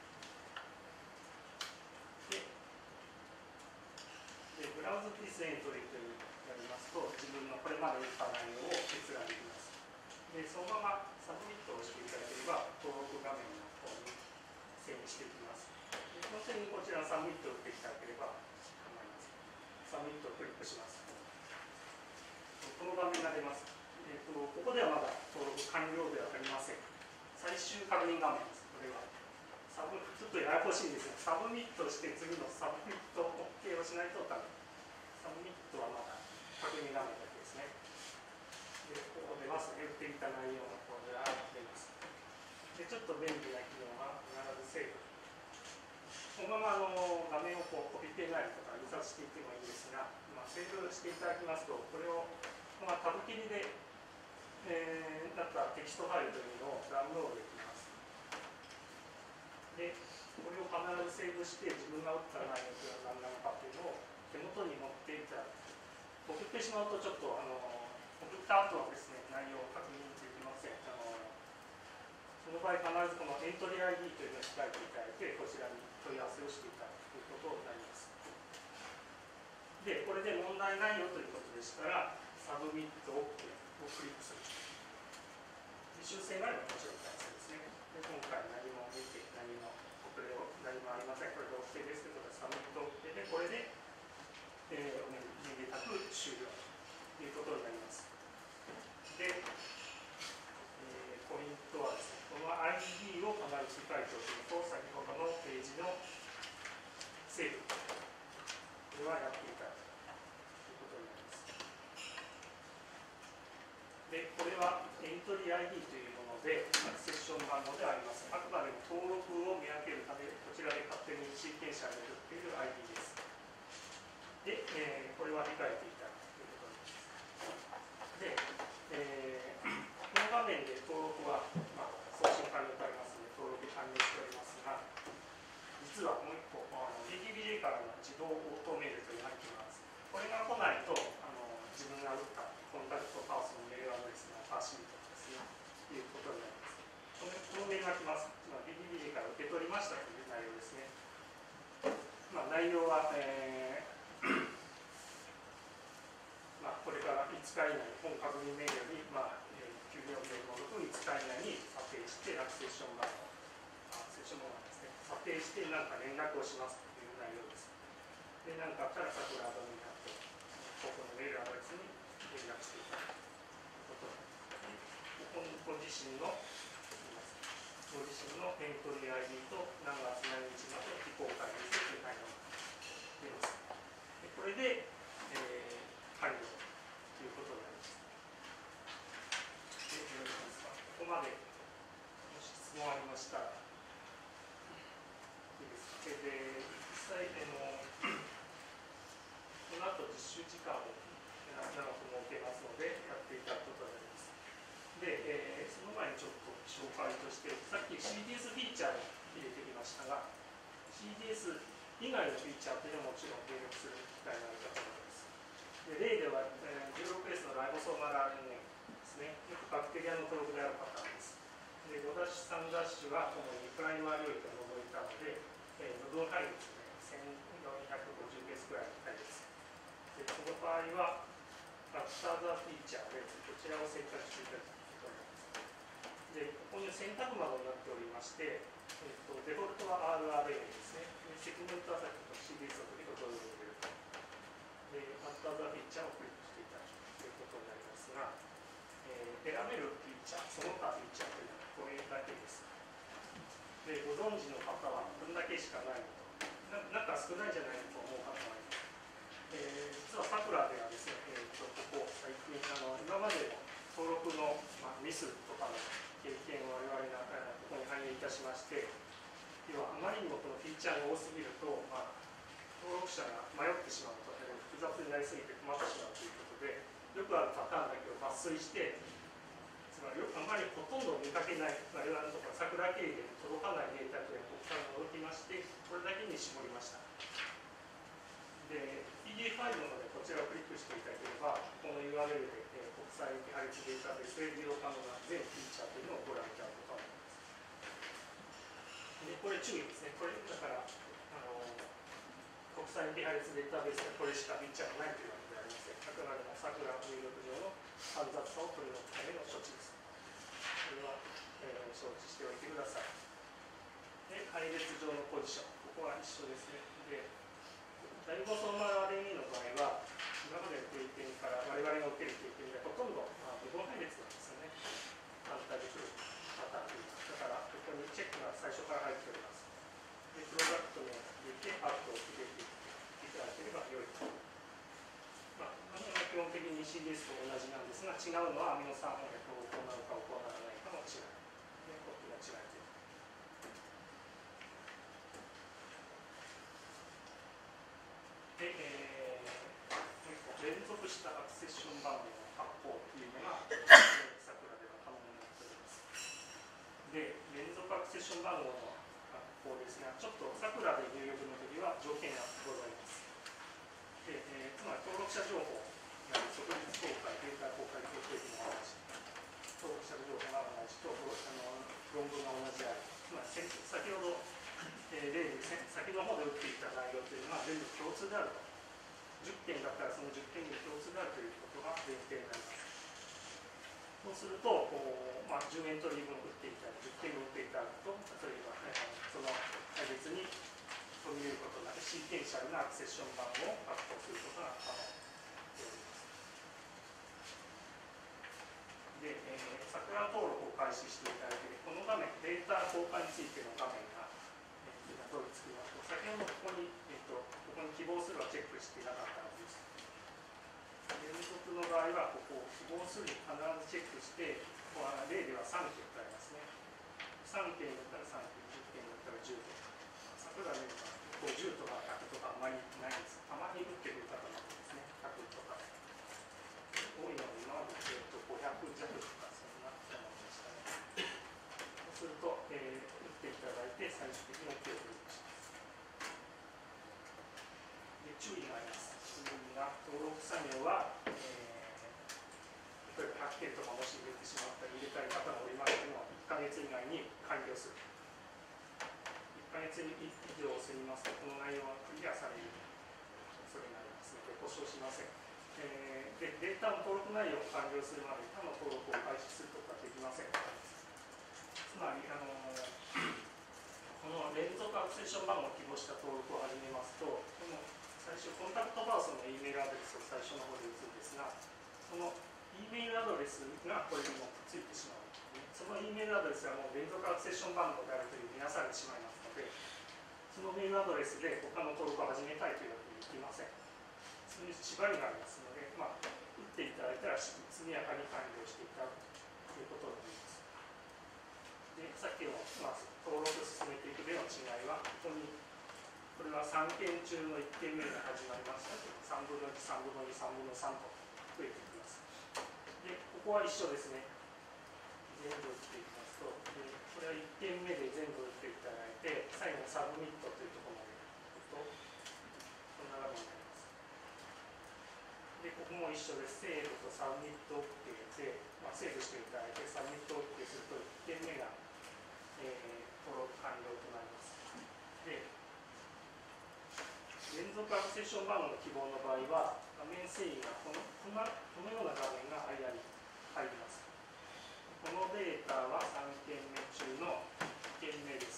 で、ブラウズディスエントリーというやりますと、自分のこれまで打った内容を閲覧できます。で、そのままサブミットをしていただければ、登録画面の方に遷移していきます。で、その点にこちらのサブミットを打っていただければ構いません。サブミットをクリックします。この画面が出ます。ここではまだ登録完了ではありません。最終確認画面です。これは。ちょっとややこしいんですが、サブミットして次のサブミット OK をしないとダメ。サブミットはまだ確認画面だけですね。で、こう出ますね。打っていた内容がこう出ます。で、ちょっと便利な機能が必ずセーブ。このまま画面をコピペなりとか印刷していってもいいんですが、セーブしていただきますと、これをタブ切りで、なったテキストファイルというのをダウンロードできます。で、これを必ずセーブして、自分が打った内容というのは何なのかというのを手元に持っていただく。送ってしまうと、ちょっと送った後はですね、内容を確認できません。その場合、必ずこのエントリー ID というのを控えていただいて、こちらに問い合わせをしていただくということになります。 で、これで問題ないよということでしたら、サブミット OK をクリックする。修正があればもちろん大切ですね。で、今回何も見て、何もありません。これで OK ですということで、サブミット OK で、これで、おめでたく終了ということになります。で、ポイントはですね、この ID を必ず書いておくのと、先ほどのページのセーブ、これはやっていただくということになります。で、これはエントリー ID というもので、アクセッション番号ではありません。あくまでも登録を見分けるため、こちらで勝手にシーケンシャルで振っている ID です。で、これは理解していただくということです。で、この画面で登録は、送信完了とありますので、登録完了しておりますが、実はもう一個、DTBJ からの自動応答メールというのが来ます。これが来ないと、自分が打ったコンタクトパーソンのメールアドレスのパーシートですね、ということになります。このメールが来ます。DTBJ から受け取りましたという内容ですね。内容は、これから5日以内、本確認メールに、給料日を除く5日以内に査定して、アクセッション番号、ですね、査定して何か連絡をしますという内容です。で、何かあったら桜アドミンがあって、ここのメールアドレスに連絡していただくということで、ご自身のエントリー ID と何月何日までの非公開にするという内容が出ます。で、これで、完了ということになります。で、ここまでもし質問ありましたら、いいですか。で、実際、この後実習時間を長く設けますので、やっていただくことになります。で、その前にちょっと紹介として、さっき CDS フィーチャーを入れてきましたが、CDS 以外のフィーチャーというのはもちろん入力する機会があるかと思います。で、例では、16S のライボソーマル RNA ですね。よくバクテリアの登録であるパターンです。で、5-3' は主にプライマー領域を除いたので、部分範囲ですね、1450ベースくらいの範囲です。で、この場合は、ファクターザフィーチャーで、こちらを選択していただくことになります。で、ここに選択窓になっておりまして、デフォルトは RRA ですね。セグメントはさっきの CDS を取り除いていると。で、ファクターザフィーチャーをクリックしていただくということになりますが、選べるフィーチャー、その他フィーチャーというのはこれだけです。で、ご存知の方はこれだけしかないと。なんか少ないんじゃないかと思う方がいます。実はさくらではですね、ここ最近今までの登録の、ミスとかの経験を我々がここに反映いたしまして、要はあまりにもこのフィーチャーが多すぎると、登録者が迷ってしまうと、複雑になりすぎて困ってしまうということで、よくあるパターンだけを抜粋して、つまりあまりほとんど見かけない、我々のところ桜経由で届かないデータというのを国産を除きまして、これだけに絞りました。で、PDF ファイルなのでこちらをクリックしていただければ、この URL で、国際配置データベースで利用可能な全フィーチャーというのをご覧いただくことができます。で、これ注意ですね。これだから国際配列データベースでこれしかフィーチャーがないというわけではありません。あくまでも桜入力上の煩雑さを取り除くための処置です。これは、承知しておいてください。で、配列上のポジション、ここは一緒ですね。で、ライボソーマル RNA の場合は、今までの経験から我々が受ける経験でほとんど部分配列なんですよね。単体で来るパターンといいます。だから、ここにチェックが最初から入っております。で、プロダクト名を入れて、アウトを入れていただければ良いと。基本的に CDS と同じなんですが、違うのはアミノ酸本列を行うか行わないかの違い。コピーが違いという。で、連続したアクセッション番号の発行というのが、桜では可能になっております。で、連続アクセッション番号の発行ですが、ちょっと桜で入力のときは条件がございます。で、つまり登録者情報、即日公開、データ公開決定日の話、登録者情報が同じと、論文が同じである。つまり、先ほど、例で先の方で打っていた内容というのは全部共通であると。10件すると10エントリー分打っていただく、10件分打っていただくと、例えば、その配列に取り入れることがシーケンシャルなアクセッション番号を確保することが可能でおります。で、桜登録を開始していただいて、この画面、データ交換についての画面がどう作りますと、先ほどここに希望するはチェックしていなかったのです。連続の場合は、ここを希望するに必ずチェックして、ここは例では3件とありますね。3件だったら3件、10件だったら10件。桜ね、50とか100とかあまりないんです。たまに打ってくる方なんですね、100とか。多いのは今まで500弱とかそんなものでしたね。そうすると、打っていただいて最終的に OK をクリックします。で、注意があります。注意が登録作業は、例えば100件とかもし入れてしまったり入れたい方がおりましても1ヶ月以内に完了する。1ヶ月以上を過ぎますとこの内容はクリアされる恐れがありますので保証しません。でデータの登録内容を完了するまで他の登録を開始することはできません。つまりこの連続アクセッション番号を希望した登録を始めますと、この最初コンタクトパーソンの E メールアドレスを最初の方で打つんですが、その E メールアドレスがこれにもくっついてしまう。その E メールアドレスがもう連続アクセッション番号であるという見なされてしまいますので、そのメールアドレスで他の登録を始めたいというわけにいきません。そういう縛りがありますので、打っていただいたら速やかに完了していただくということになります。で、さっきの、登録を進めていくでの違いは、ここに、これは3件中の1件目が始まりましたけど、3分の1、3分の2、3分の3と増えていきます。で、ここは一緒ですね。全部打っていきますと、これは1件目で全部打っていただいて、最後のサブミットというところまで行くと、こんな画面になります。で、ここも一緒です。セーブとサブミット OK で、セーブしていただいて、サブミット OK すると1件目が、登録完了となります。で、連続アクセッション番号の希望の場合は、画面遷移がこのような画面が間に入ります。このデータは3件目中の1件目です。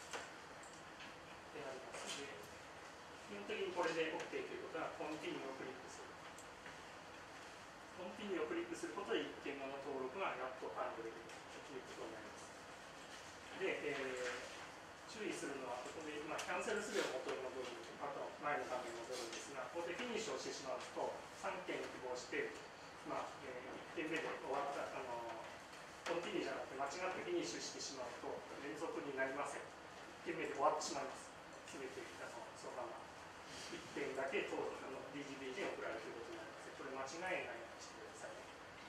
ってなります。で、基本的にこれで OK ということは、コンティニューをクリックする。コンティニューをクリックすることで1件目の登録がやっと完了できるということになります。で、注意するのは、ここで、キャンセルすれば元に戻るんです。あと前の画面に戻るんですが、ここでフィニッシュをしてしまうと、3件希望して、1件目で終わった、コンティニューじゃなくて間違ってフィニッシュしてしまうと、連続になりません。1件目で終わってしまいます。すべてそのまま。1点だけDGB に送られるということになります。これ間違えないようにしてくださいね。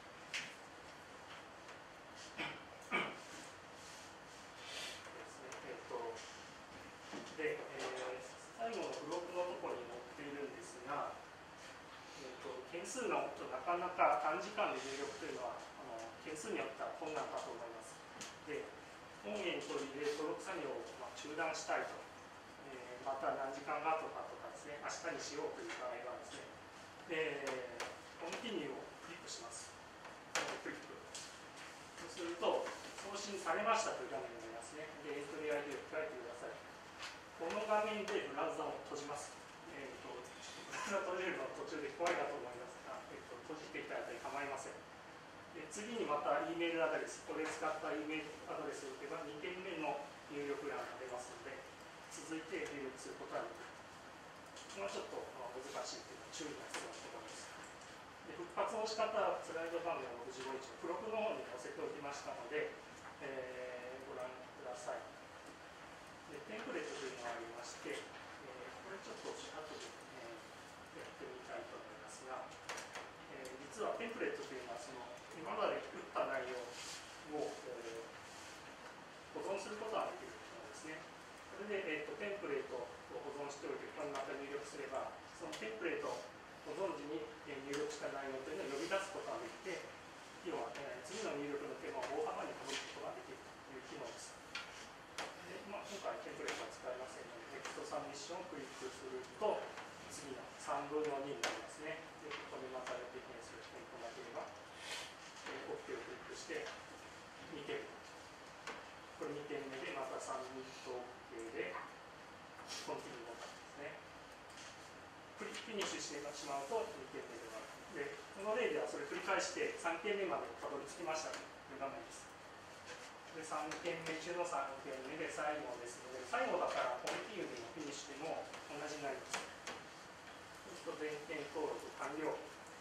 で、最後のブロックのところに載っているんですが、件数がなかなか短時間で入力というのは件数によっては困難かと思います。で、本源に取り入れ登録作業を中断したいと、また何時間後かとかですね、明日にしようという場合はですね、コンティニューをクリックします。クリック。そうすると、送信されましたという画面になりますね。で、エントリー ID を書いてください。この画面でブラウザを閉じます。ブラウザ閉じるのは途中で怖いかと思いますが、閉じていただいて構いません。で、次にまた E メールアドレス、これ使った E メールアドレスを打てば2件目の入力欄が出ますので、続いて入力することができる。これはちょっと難しいというか注意が必要なところです。で、復活の仕方はスライド番号65インチの付録の方に載せておきましたので、ご覧ください。で、テンプレートというのがありまして、これちょっと後で、やってみたいと思いますが、実はテンプレートというのは今まで打った内容を、保存することができるものですね。それで、テンプレートを保存しておいて、ここにまた入力すれば、そのテンプレートをご存知に入力した内容というのを呼び出すことができて、要は、次の入力のテーマを大幅に保つことができるという機能です。で、今回テンプレートは使いませんので、ネクストサブミッションをクリックすると、次の3分の2になりますね。で、ここにまたレピートする変更ができれば、OK をクリックしてしまうと2件目で終わる。で、この例ではそれ繰り返して3件目までたどり着きましたという画面です。で、3件目中の3件目で最後ですので、最後だからコンティニューのフィニッシュでも同じになります。そうすると全件登録完了。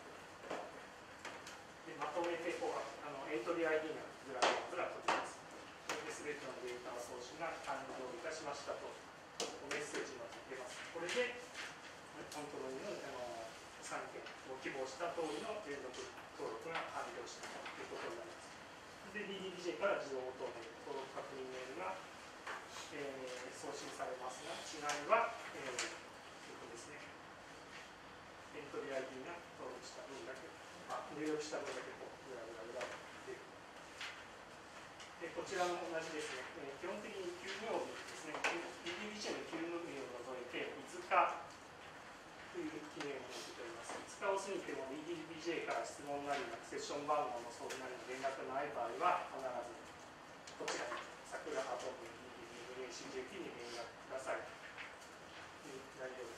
で、まとめてエントリー ID がずらずらと出ます。それで全てのデータの送信が完了いたしましたとメッセージが出ます。これでコントロールの3件を希望した通りの連続登録が完了したということになります。で、DDBJ から自動応答メール、登録確認メールが、送信されますが、違いは、ですね、エントリー ID が登録した分だけ、入力した分だけこうぐらぐらぐら出る。で、こちらも同じですね、基本的に休業日ですね、DDBJ の休業日を除いて5日という記念を設けております。5日を過ぎても DDBJ から質問なりセッション番号の送付なりの連絡がない場合は、必ずこちらに桜ハトム DDBJ に連絡くださいという内容です。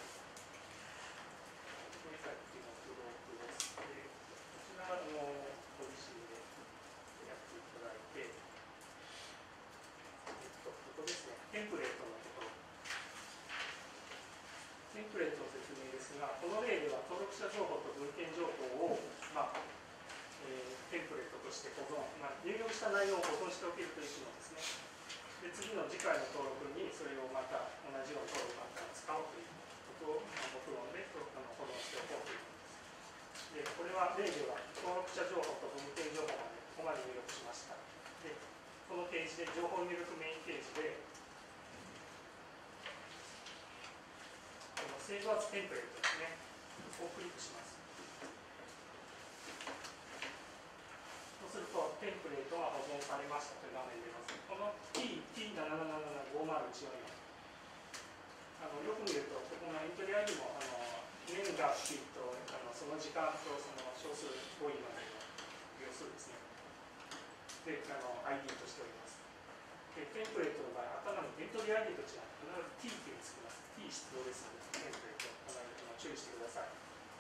これさっきの付録です。こちらのご自身でやっていただいて、ここですね、テンプレートのところ。テンプレートの説明ですが、この例では登録者情報と文献情報を、テンプレートとして保存、入力した内容を保存しておけるという機能ですね。で、次の次回の登録にそれをまた同じような登録また使おうということを録音で保存しておこうということです。で、これは例では登録者情報と文献情報までここまで入力しました。で、このページで情報入力メインページでセーブアズテンプレートですね。をクリックします。そうすると、テンプレートが保存されましたという画面に出ます。この T77750144。よく見ると、ここのエントリー ID も、年月日とその時間とその小数5位までの秒数ですね。で、ID としております。で、テンプレートの場合、頭にエントリー ID と違う。必ず T っていうのがつきます。T 必要ですので、テンプレート注意してください。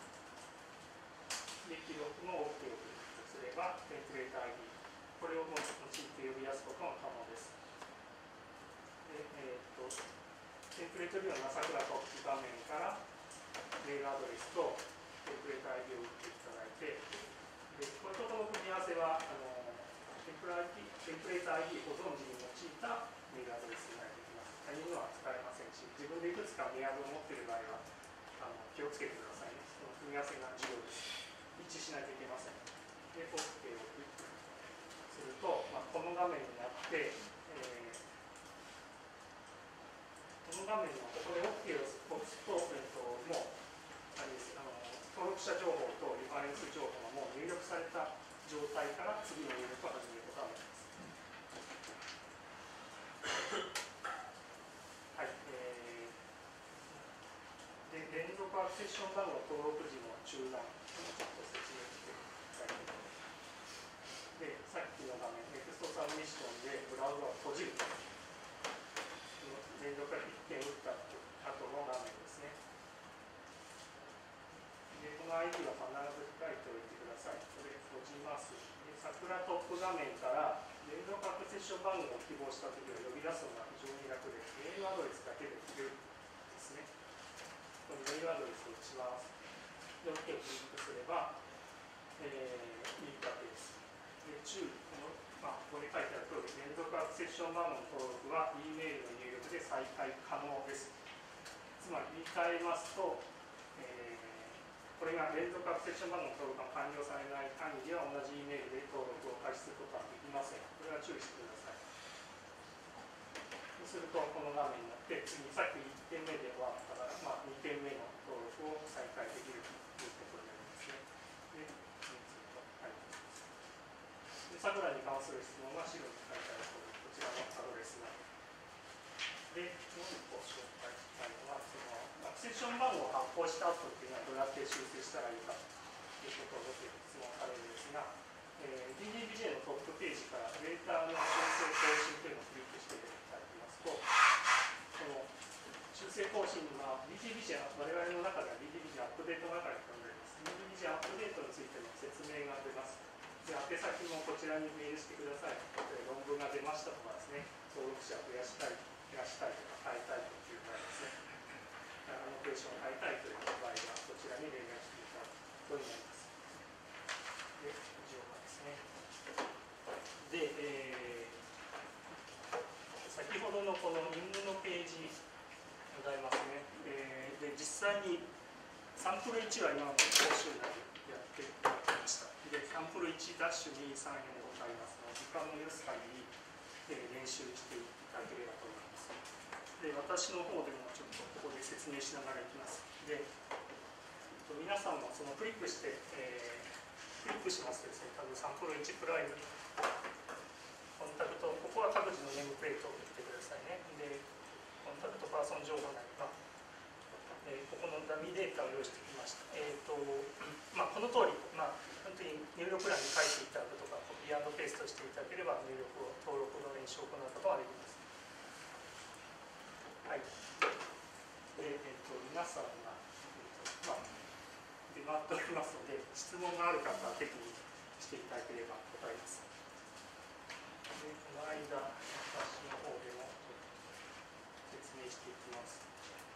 で、記録の OK をクリックすれば、テンプレート ID、これを用いて呼び出すことが可能です。で、テンプレートビューの朝倉トップ画面からメールアドレスとテンプレート ID を打っていただいて、でこれとこの組み合わせはテンプレート ID 保存時に用いたメールアドレスになってきます。他人のは使えませんし、自分でいくつかメアドを持っている場合は気をつけてくださいね。その組み合わせが重要です。一致しないといけません。で、OK をクリックすると、この画面になって、この画面のここで OK を押すと、もうあれです、登録者情報とリファレンス情報がもう入力された状態から次の入力を始めることができます。はい。で、連続アクセッション番号登録時の中断をちょっと説明してください。で、さっきの画面、ネクストサブミッションでブラウザを閉じる。連続1件打った後の画面ですね。で、この ID は必ず書いておいてください。これ閉じます。で、桜トップ画面から連続アクセッション番号を希望したときは呼び出すのが非常に楽です。メールアドレスだけで出るですね。このメールアドレスを打ちます。で、OK をクリックすれば、いいわけです。で、注意。ここに書いてある通り、連続アクセッション番号の登録は E メールの入力で再開可能です。つまり言い換えますと、これが連続アクセッション番号の登録が完了されない限りは同じ E メールで登録を開始することはできません。これは注意してください。そうすると、この画面になって、次、さっき1点目で終わったから、2点目の登録を再開できるということになりますね。で、さくらに関する質問は白に書いてあるとおり、こちらのアドレスが。で、もう一個紹介したいのは、アクセッション番号を発行した後っていうのはどうやって修正したらいいかということをよく質問されるんですが、DDBJ のトップページからデータの修正更新というのをクリックしていただきますと、この修正更新は DDBJ は我々の中では DDBJ はデート係と呼んでいます。インディビジュアルアップデートについての説明が出ます。で、宛先もこちらにメールしてください。論文が出ましたとかですね、登録者を増やしたいとか変えたいという場合ですね、アノテーションを変えたいという場合は、こちらに連絡していただくことになります。で、以上ですね。で、先ほどのこの任務のページございますね。で、実際にサンプル1は今の講習内でやっていただきました。で、サンプル1-234でございますので、時間の許す限り練習していただければと思います。で、私の方でもちょっとここで説明しながらいきます。で、皆さんもそのクリックして、クリックしますとですね、多分サンプル1プライムにコンタクト、ここは各自のネームプレートを見てくださいね。で、コンタクトパーソン情報なりは、ここのダミーデータを用意してきました。この通り、本当に入力欄に書いていただくとか、コピー&ペーストしていただければ、登録の練習を行うことができます。はい。で、皆さんが、出回っておりますので、質問がある方は適宜していただければ答えます。で、この間、私の方でも説明していきます。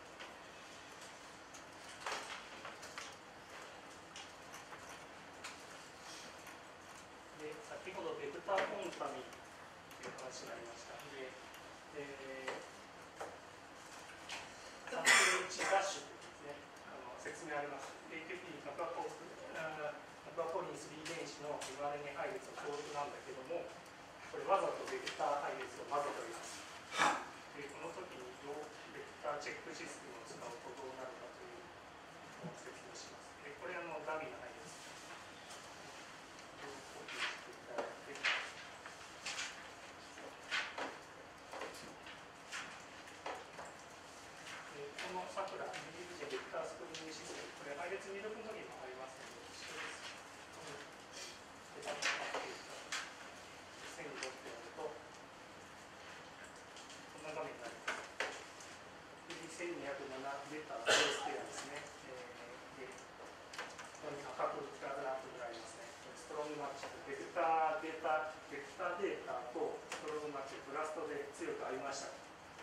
で、先ほどベクターコンタミという話がありました。で、サンプル1ダッシュというですね、説明あります。AQP マクアポリン3遺伝子の mRNA 配列の登録なんだけども、これわざとベクター配列を混ぜております。で、この時にベクターチェックシステムを使うとどうなるかというのを説明します。で、これダミーの配列。コピーしていただいて。このさくら、DDBJ ベクタースクリーニングシステム、これ配列入力の時もありますので、一緒です。で、線に取ってやると、こんな画面になります。1207ベータベースペアですね。で、ここに赤くずらずらっとずらありますね。ストロングマッチ、ベクターデータとストロングマッチ、ブラストで強く合いました。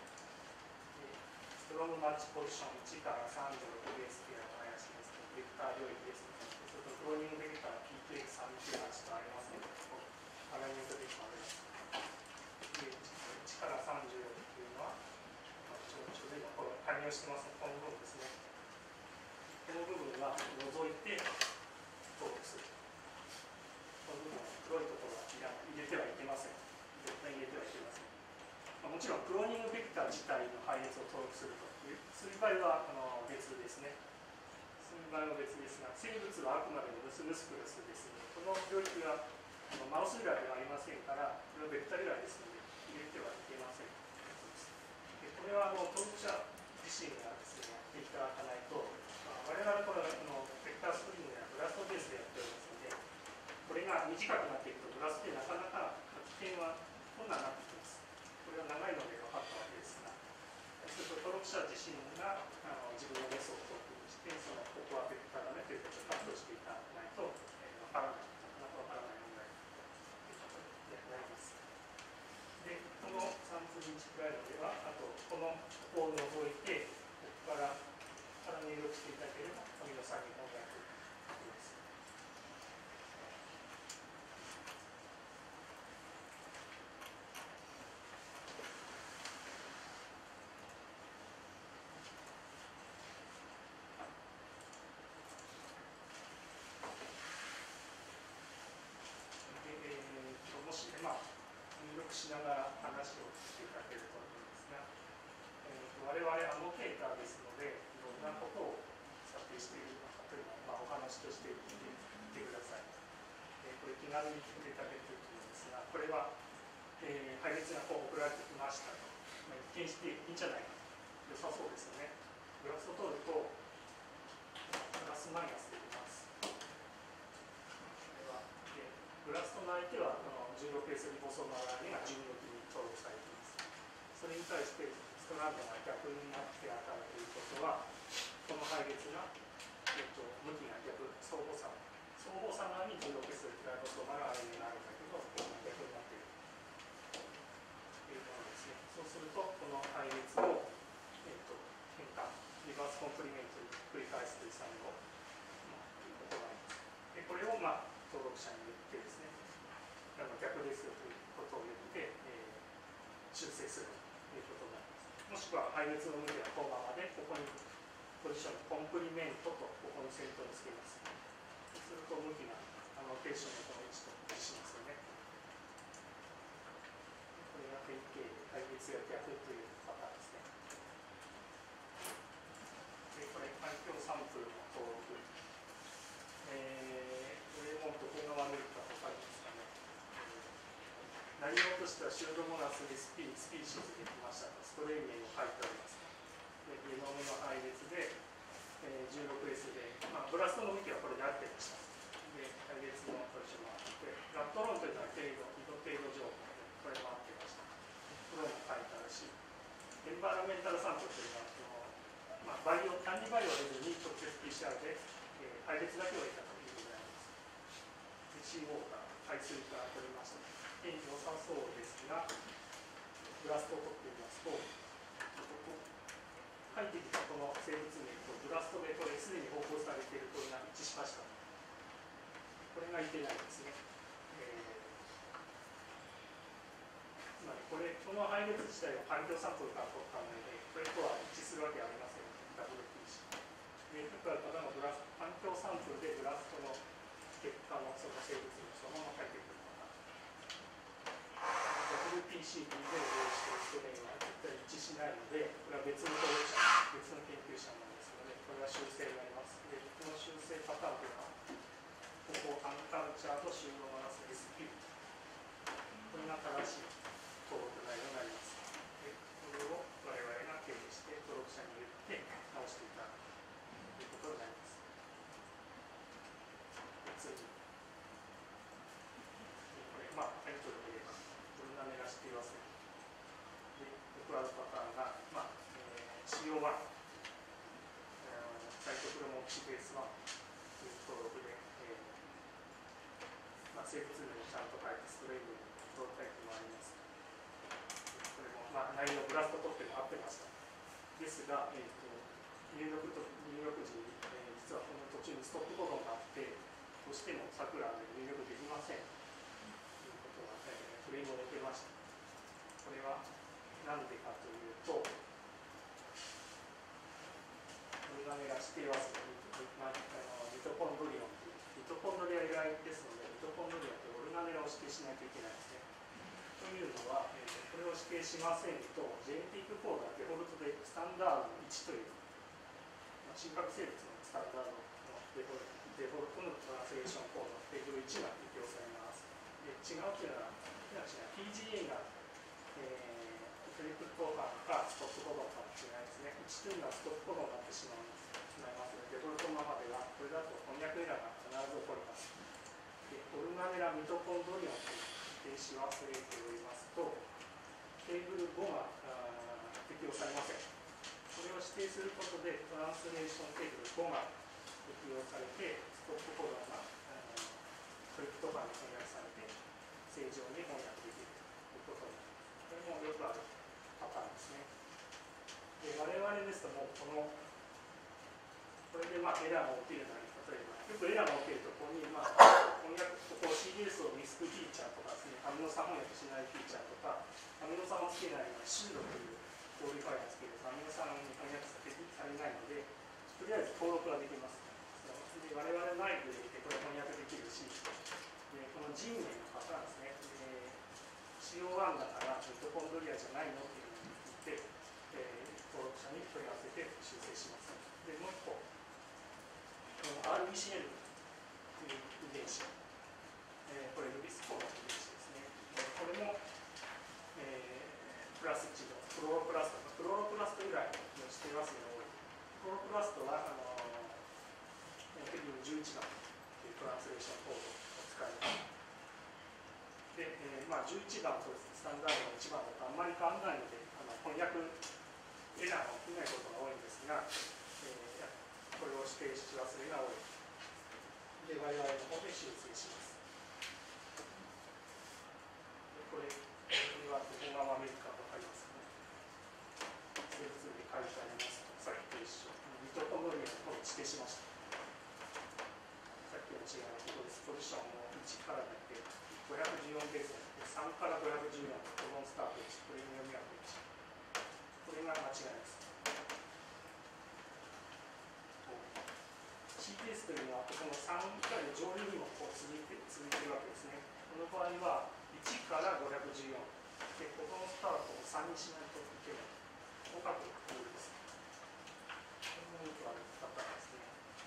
ストロングマッチポジション1から36ベースペアの林ですね。ベクター領域ですね。それとクローニングベクター PTX398 とありますので、パラメータベクターです。で、1から36というのは、ちょうど今これ加入してますので、この部分ですね。この部分は除いて登録する。この部分は黒いところは入れてはいけません。絶対入れてはいけません。もちろんクローニングベクター自体の配列を登録するというそういう場合は別ですね。そういう場合は別ですが、生物はあくまでもルスムスクルスですね。この領域はマウス由来ではありませんから、これはベクター由来ですので入れてはいけません。でこれは登録者自身がですね、やっていただかないと、我々これベクタースクリーンやブラストベースでやっておりますので、これが短くなっていくとブラストでなかなか書き点は困難になってきます。これは長いので分かったわけですが、そうすると登録者自身が自分のメソッドを工夫して、ここはベクターだねということをカットしていただかないと分からない、なかなか分からない問題ということになります。で、このサンプル1プライドでは、あとここを除いて、ここから入力していただければ、アミノ酸に翻訳できます。もし、入力しながら話をしていただけると思いますが、我々アノテーターですので、いろんなことを査定しているのかというのを、お話として聞いてください。これ気軽に聞いていただけると思うんですが、これは、配列がこう送られてきましたと。一見していいんじゃないかと。良さそうですよね。グラフを取ると、プラスマイナスで出ます。ブラストの相手は16S リボソーム RNA が16に登録されています。それに対してストランドが逆になって当たるということは、この配列が向きが逆、相互差側に 16S というライボソーマがあるんだけど、ここが逆になっているというものですね。そうすると、この配列を、変換、リバースコンプリメントに繰り返すという作業を、行います。でこれを、登録者に言ってですね、逆ですよということを言って、修正するということになります。もしくは配列の向きはこのままで、ここにポジションコンプリメントとここに先頭につけます。そうすると向きがローテーションのこの位置と一致しますよね。これが変形で配列が逆というパターンですね。でこれ環境サンプルの登録。これもどこが悪いか分かりますかね。内容としてはシュードモナスでスピーシーズできましたとストレイ名を書いております。でゲノムの配列で、16S で、ブラストの向きはこれで合ってました。で配列のポジションもあって、ラットロンというのは緯度程度情報でこれも合ってました。これも書いてあるし、エンバーラメンタルサンプルというのは単にバイオを出ずに直接 PCR で、配列だけを得たということになります。で CO から排水から取りました。良さそうですが、ブラストを取ってみますと、書いてきたこの生物名とブラストでこれすでに報告されているこれが一致しました。これがいけないですね。つまりこの配列自体は環境サンプルから取ったので、これとは一致するわけありません。WPC。で、だからただの環境サンプルでブラストの結果のその生物名をそのまま書いてくる。WPC で用意している人名は絶対一致しないので、これは別の登録者、別の研究者なんですので、これは修正になります。で、この修正パターンというのは、ここ、アンカルチャーとシュードモナス SP。これが正しい登録内容になります。で、これを我々が経由して登録者に言って直していただくということになります。で、次。タイトルで言えば、ブルナメラシティワセ。で、僕らのパターンが、CO1、サイトクロモキシベース1という登録で、生物名をちゃんと書いてストレインのプロタイプもあります。これも、内容、ブラスト取っても合ってました。ですが、入力時に、実はこの途中にストップコードがあって、どうしても桜で入力できません。フレームを受けました。これは何でかというと、ブルナメラシティワセ、ミトコンドリオンという、ミトコンドリア由来ですので、ミトコンドリアとオルガネラを指定しないといけないですね。というのは、これを指定しませんと、ジェネティックコードはデフォルトでスタンダードの1という、真核生物のスタンダードのデフォルトのトランスレーションコード、レベル1が適用されます。で、違うというのは、PGA が、フリップコードかストップコードかの違いですね。1というのはストップコードになってしまいますので、デフォルトのままでは、これだと翻訳エラーが必ず起こります。で、オルガネラミトコンドリオンという停止を忘れておりますと、テーブル5が適用されません。これを指定することで、トランスレーションテーブル5が適用されて、ストップコードがフリップとかに翻訳されて、正常に翻訳できるということになります。これもよくあるパターンですね。で我々ですともうこれでエラーが起きるのに、例えばよくエラーが起きるとここに翻訳ここ CDS をリスクフィーチャーとかですね、アミノ酸翻訳しないフィーチャーとか、アミノ酸をつけないシュードというクオリファイアをつけるとアミノ酸に翻訳されないので、とりあえず登録ができます。で我々内部でこれ翻訳できるし、でこの人名のパターンですね、CO1 だからミトコンドリアじゃないのっていうのを言って、登録者に問い合わせて修正します。でもう一個、RBCL という遺伝子、これルビスコーの遺伝子ですね。これも、プラス1のクロロプラスト由来の指定和数が多い。クロロプラストは11番というトランスレーションコードを使います。で、11番とスタンダードの1番だとあんまり変わらないので、翻訳エラーが起きないことが多いんですが、 これを指定し忘れが多い。で、我々の方で修正します。でこれはどこが悪いか分かりますかね。整数で書いてありますと、さっきと一緒。ミトコンドリアの方を指定しました。さっきの違いはここです。ポジションを1からだけ514ベースで3から514のコロンスタート1、これに読み分け1。これが間違いです。CPS というのは、この3から上流にもこう続いているわけですね。この場合は1から514で、このスタートを3にしないといけない。こう書くルールです。これもよくあるパターンですね。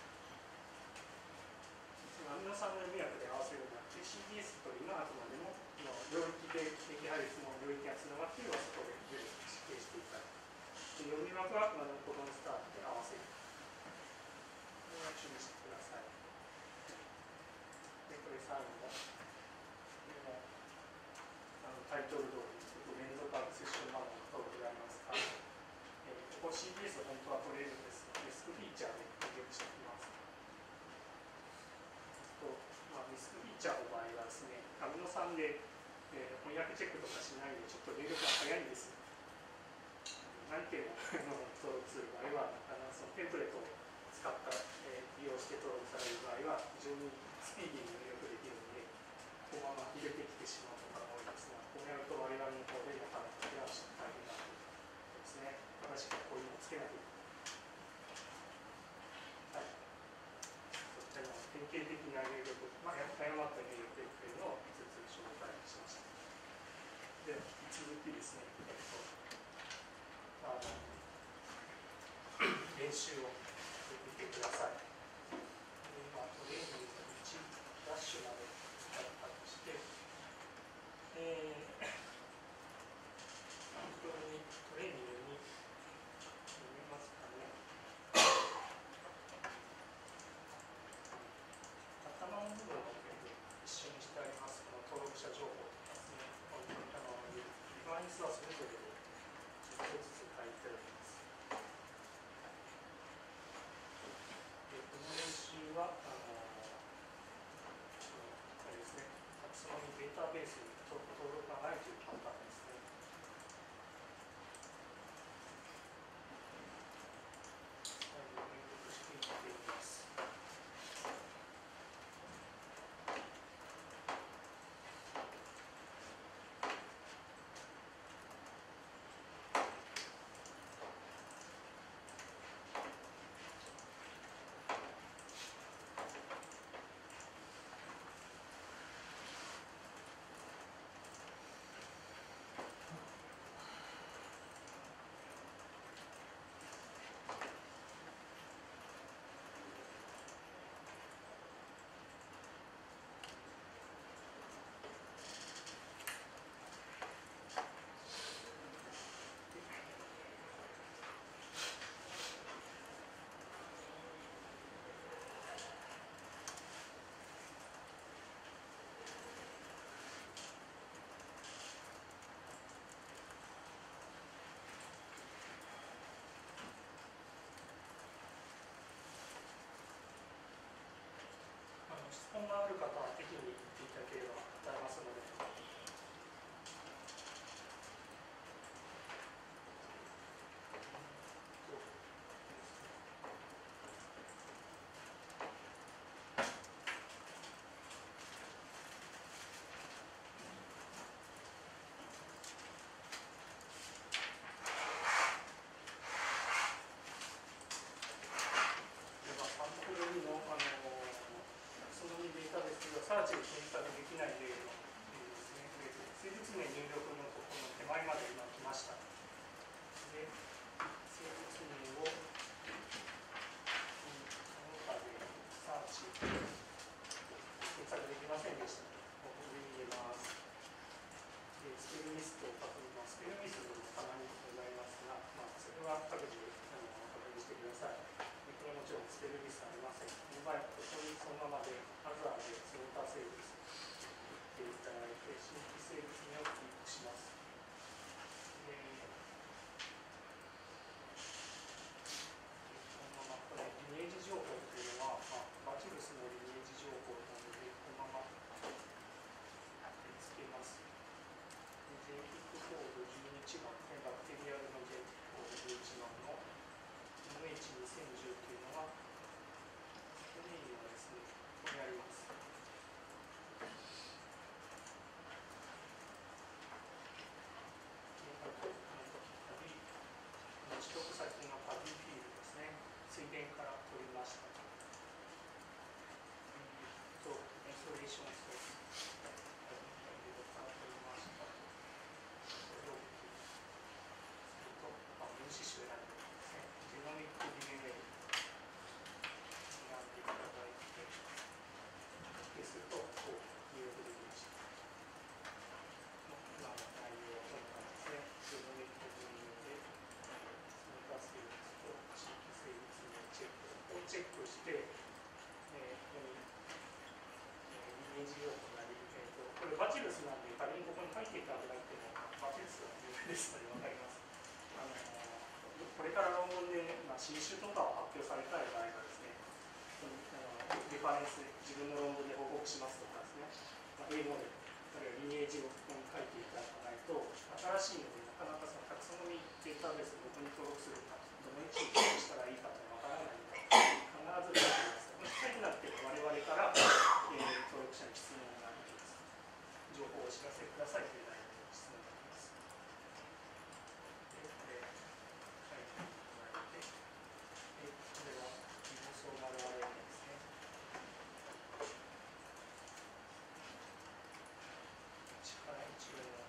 アミノ酸の読み分けで合わせるのではなくて、CPS というのはあくまでも領域で適配率の領域がつながっているはそこで指定していただく。読み分けはあくまでもこのスタートで合わせる。これは注意してください。で、これ最後のタイトル通り、連続アクセッションマナーの登録でありますが、ここ CPS は本当は取れるんですが、リスクフィーチャーで入力しておきます。リスクフィーチャーの場合はですね、アミノ酸で、翻訳チェックとかしないで、ちょっと入力が早いんです。何件も登録する場合は、そのテンプレートを使った、利用して登録される場合は、非常にスピーディーに入力できるので、このまま入れてきてしまうことが多いですが、こうやると我々の方でなかなか手直しが大変なのですね。正しくこういうのをつけなきゃいけない。はい。そういった典型的な入力、誤った入力というのを5つ紹介しました。で、続きですね、練習を見てください。今、トレーニング1ダッシュまで使ったとして、トレーニングに読めますかね。頭の部分を一緒にしてあります、この登録者情報ですね。リファレンスはそれぞれで1個ずつ書いてあります。でこの練習はあれですね、タクソノミーデータベースに登録がないというパターンですね。最後に入力していってみます。質問がある方は適宜言っていただければ答えますので。サンプルにもそのデータですけど、サーチで検索できない例のですね、生物名入力のところの手前まで今来ました。で、生物名をその他でサーチ検索できませんでした。ここで入れます。で、スペルミストを確認します。スペルミストもたまにございますが、それは各自確認してください。これもちろんスペルミスありません。この場合、ここにそのままで、ハザーでその他生物を打っていただいて、新規生物名をクリックして、ここに、イメージ用となり、これバチルスなんで仮にここに書いていただいてもバチルスは有名ですので分かります。これから論文で、新種とかを発表されたい場合はですね、レファレンス、自分の論文で報告しますとかですね、英語で、あるいはイメージをここに書いていただかないと、新しいのでなかなかそのタクソノミーデータベースをどこに登録するか、どの位置に登録したらいいかというのが分からないので、必ず書いてます。書いてなくても我々から、登録者に質問があります。情報をお知らせくださいという内容の質問があります。で、これ、書いていただいて、これはリボソーマルアレイですね。1から1分の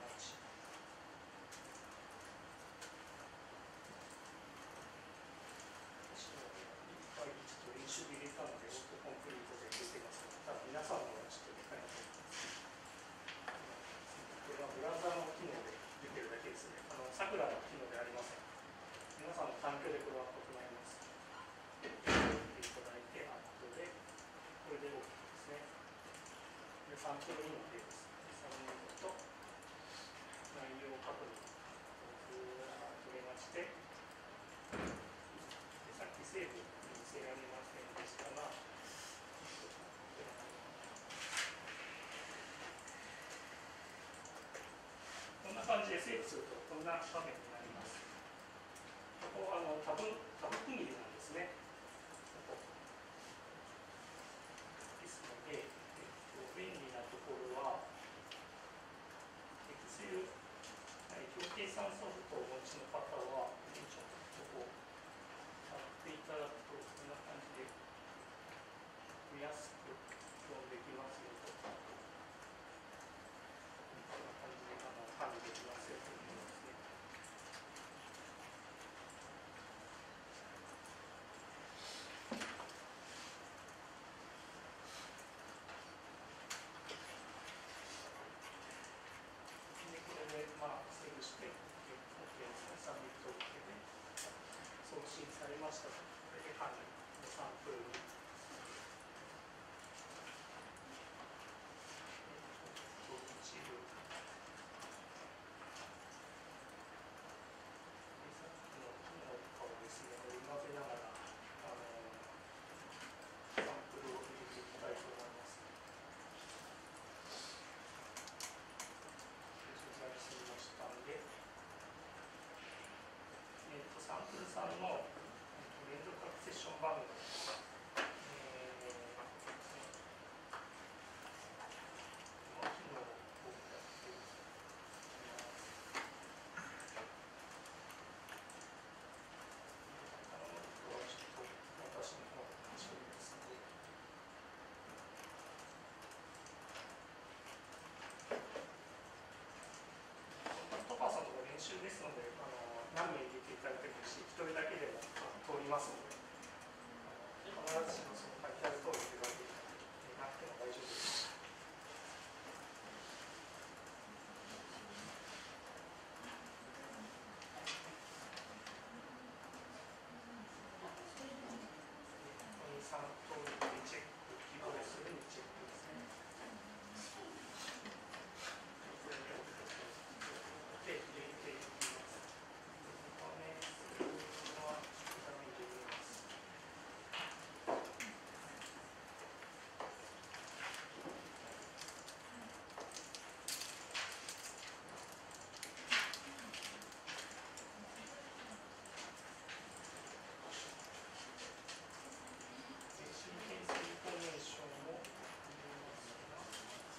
8。1と練習で入れたので、オートコンプリートで入れてますが、ただ皆さんのはちょっと理解ができます。これはブラウザーの機能で出てるだけですね。さくらの機能でありません。皆さんの環境でこれは異なります。入れていただいて、アップで、これで OK ですね。で、サンプル2の例です。サンプルと内容確認をずらっと入れまして、さっきセーブ見せられませんでしたが、こんな感じでセーブするとこんな画面になります。ここはタブ区切りなんですね。ですので、便利なところは、Excel、表計算ソフトをお持ちの方は、ちょっとここ、貼っていただくと、こんな感じで見やすく録音できますよと。こんな感じで管理できますよということですね。で、これでセーブして、OK ですね、サブミット OK で送信されましたと。これで管理のサンプルに。一部。さっきの機能とかをですね、織り交ぜながら、サンプルを入れていきたいと思います。取材してみましたので、サンプルさんの連続アクセッション番号、練習ですので、何名入れていただけるし、1人だけでも通りますので、必ずしもその書いてある通りというわけでなくても大丈夫です。ここに3通りでチェック、希望するにチェックですね。で、入れていきます。画面数はダメに入れます。シーケンスインフォメーションを入れますが、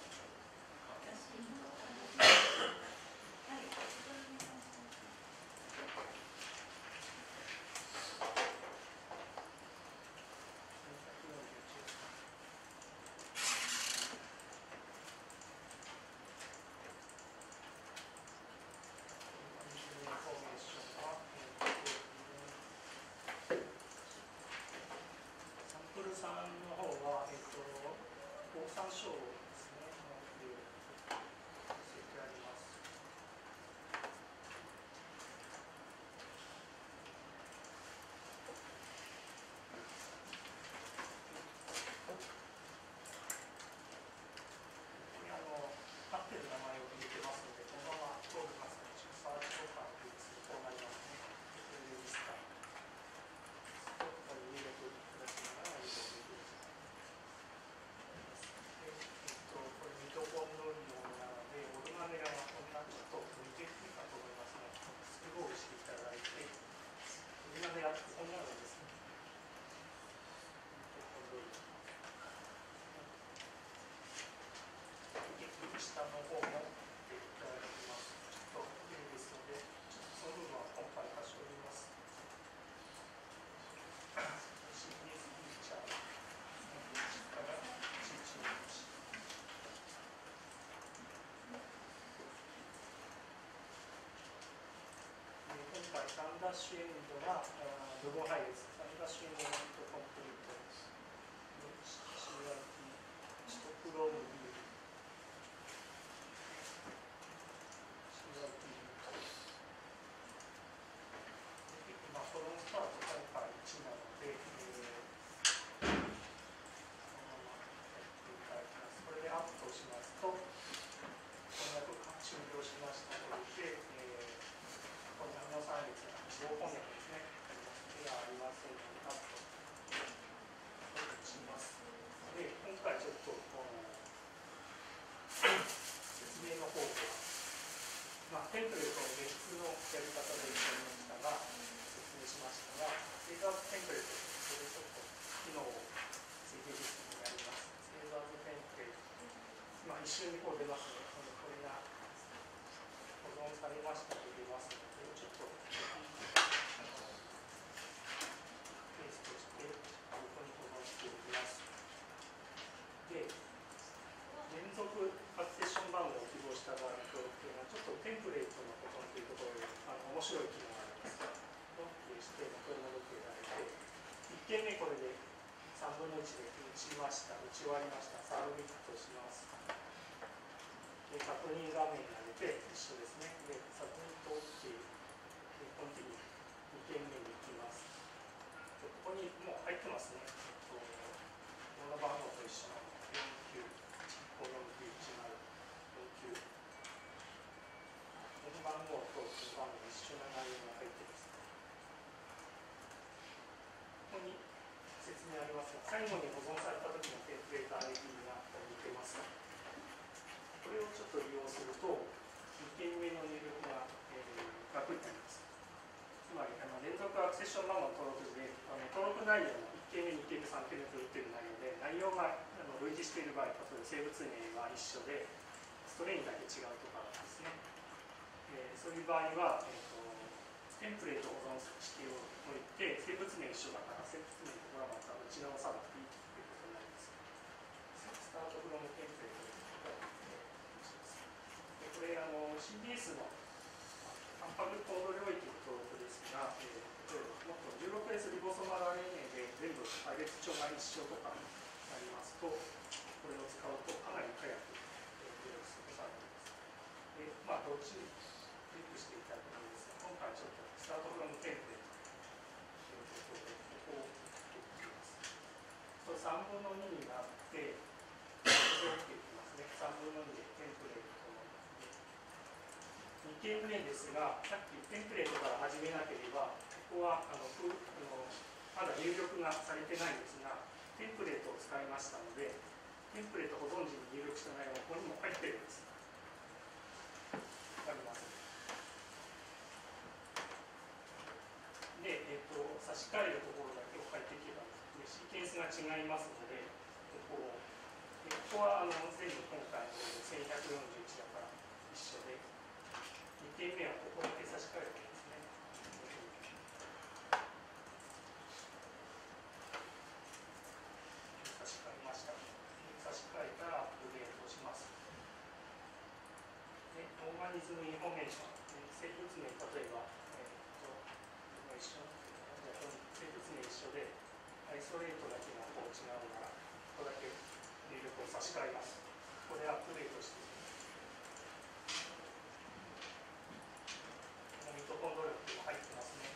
サンプルさんの方は、オオサンショウですね、載せてあります。 ッシュエンドが部分配列、サブダッシュエンドがコンプリート、CRT、ストップロームビュー、CRT、コロンスタートタイパー1なので、そのままやっていただきます。これでアップをしますと、翻訳が終了しましたので、この3列が自動翻訳ですね。手がありませんので、アップをします。で、今回ちょっと説明の方法は、テンプレートの別のやり方でやりましたが、説明しましたが、セーザーズテンプレート、これでちょっと機能を追加実にやります。セーザーズテンプレート、一瞬にこう出ますので、これが保存されましたと出ますので、ちょっとペーストして、ここに保存しておきます。で、連続アクセッション番号を記号した場合というのは、ちょっとテンプレートの保存というところで面白い機能があります。ロックして、これ戻っていただいて、1件目これで3分の1で打ちました、打ち終わりました、サブミットします。で、確認画面に上げて、一緒ですね。で、サブミット OK、コンティニュー、2件目に行きます。ここにもう入ってますね。この番号と一緒の49、4910、49。この番号とこの番号一緒の内容が入っています。ここに説明ありますが、最後に保存された時のテンプレート ID が似てます。これをちょっと利用すると、2件目の入力が、楽になります。つまり連続アクセッション番号の登録で、登録内容の1件目、2件目、3件目と打っている内容で、内容が類似している場合、例えば生物名は一緒で、ストレインだけ違うとかですね。そういう場合は、テンプレートを保存しておいて、生物名一緒だから、生物名とこれはまた打ち直さなくていいということになります。スタートフロムテンプレートこれCDS のタンパクコード領域の登録ですが、例えばもっと 16S リボソマル RNA で全部配列帳が一緒とかになりますと、これを使うとかなり早く入力することができます。で、どっちにクリックしていただくんですが、今回ちょっとスタートフロムテンプレートということで、ここを切っていきます。これ3分の2になって、これを切っていきますね。3分の2でテンプレート2件目ですが、さっきテンプレートから始めなければ、ここはまだ入力がされてないんですが、テンプレートを使いましたので、テンプレート保存時に入力した内容がここにも入っているんです。わかりますで、差し替えるところだけを書いていけば、シーケンスが違いますので、ここは全部今回の1141だから一緒で、2点目はここだけ差し替えるんですね。差し替えました。差し替えたらアップデートをします。で、オーガニズムインフォメーション、生物名、例えば、一緒生物名一緒で、アイソレートだけがこう違うなら、ここだけ入力を差し替えます。ここでアップデートしていきます。ミトコンドリアも入ってますね。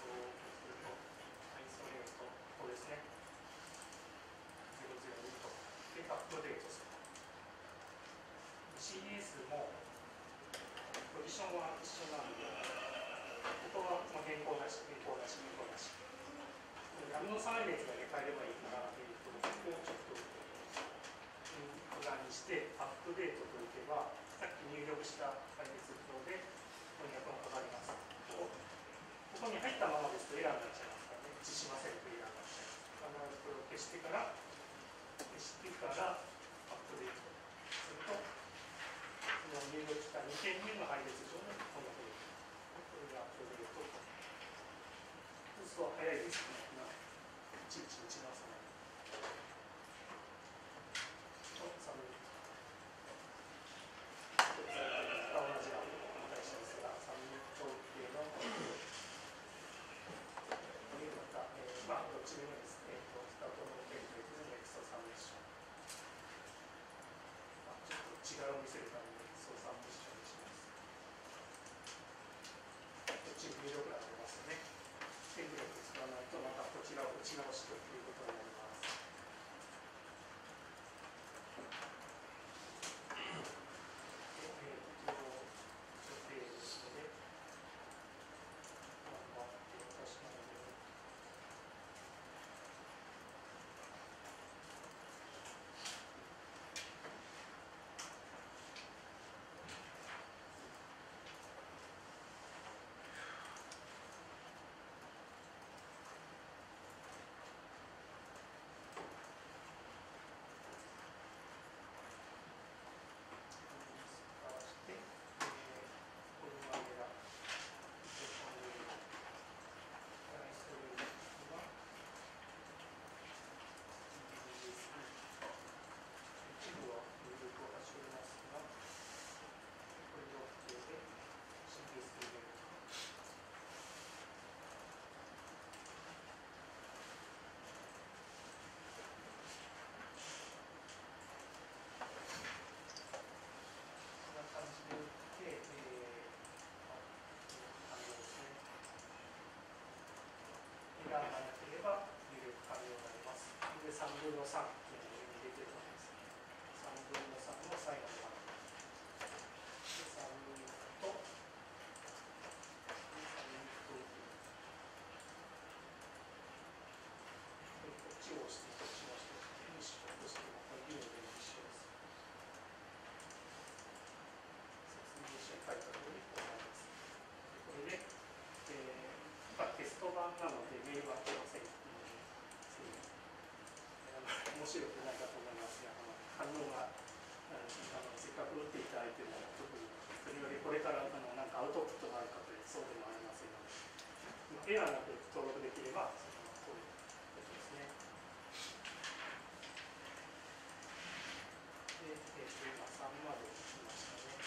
アイソレート、ここですね。002と。で、アップデートする。CS も、ポジションは一緒なので、ここは変更なし、変更なし、変更なし。アミノ酸配列だけ変えればいいから、ここをちょっと無駄にして、アップデートといけば、さっき入力した配列表で、翻訳がかかります。ここに入ったままですとエラーになっちゃいますからね。一致しませんとエラーになっちゃいます。必ずこれを消してから、アップデートすると、その入力した2件目の配列上に翻訳できる。これがアップデート。そうすると早いですね。いちいち打ち直さない。サブミット。同じな繰り返しですが、サブミットっていうのをいても特にそれよりこれからなんかアウトプットがあるかというとそうでもありませんので、エラーなく登録できればこういうことですね。で、今3まで来ましたね。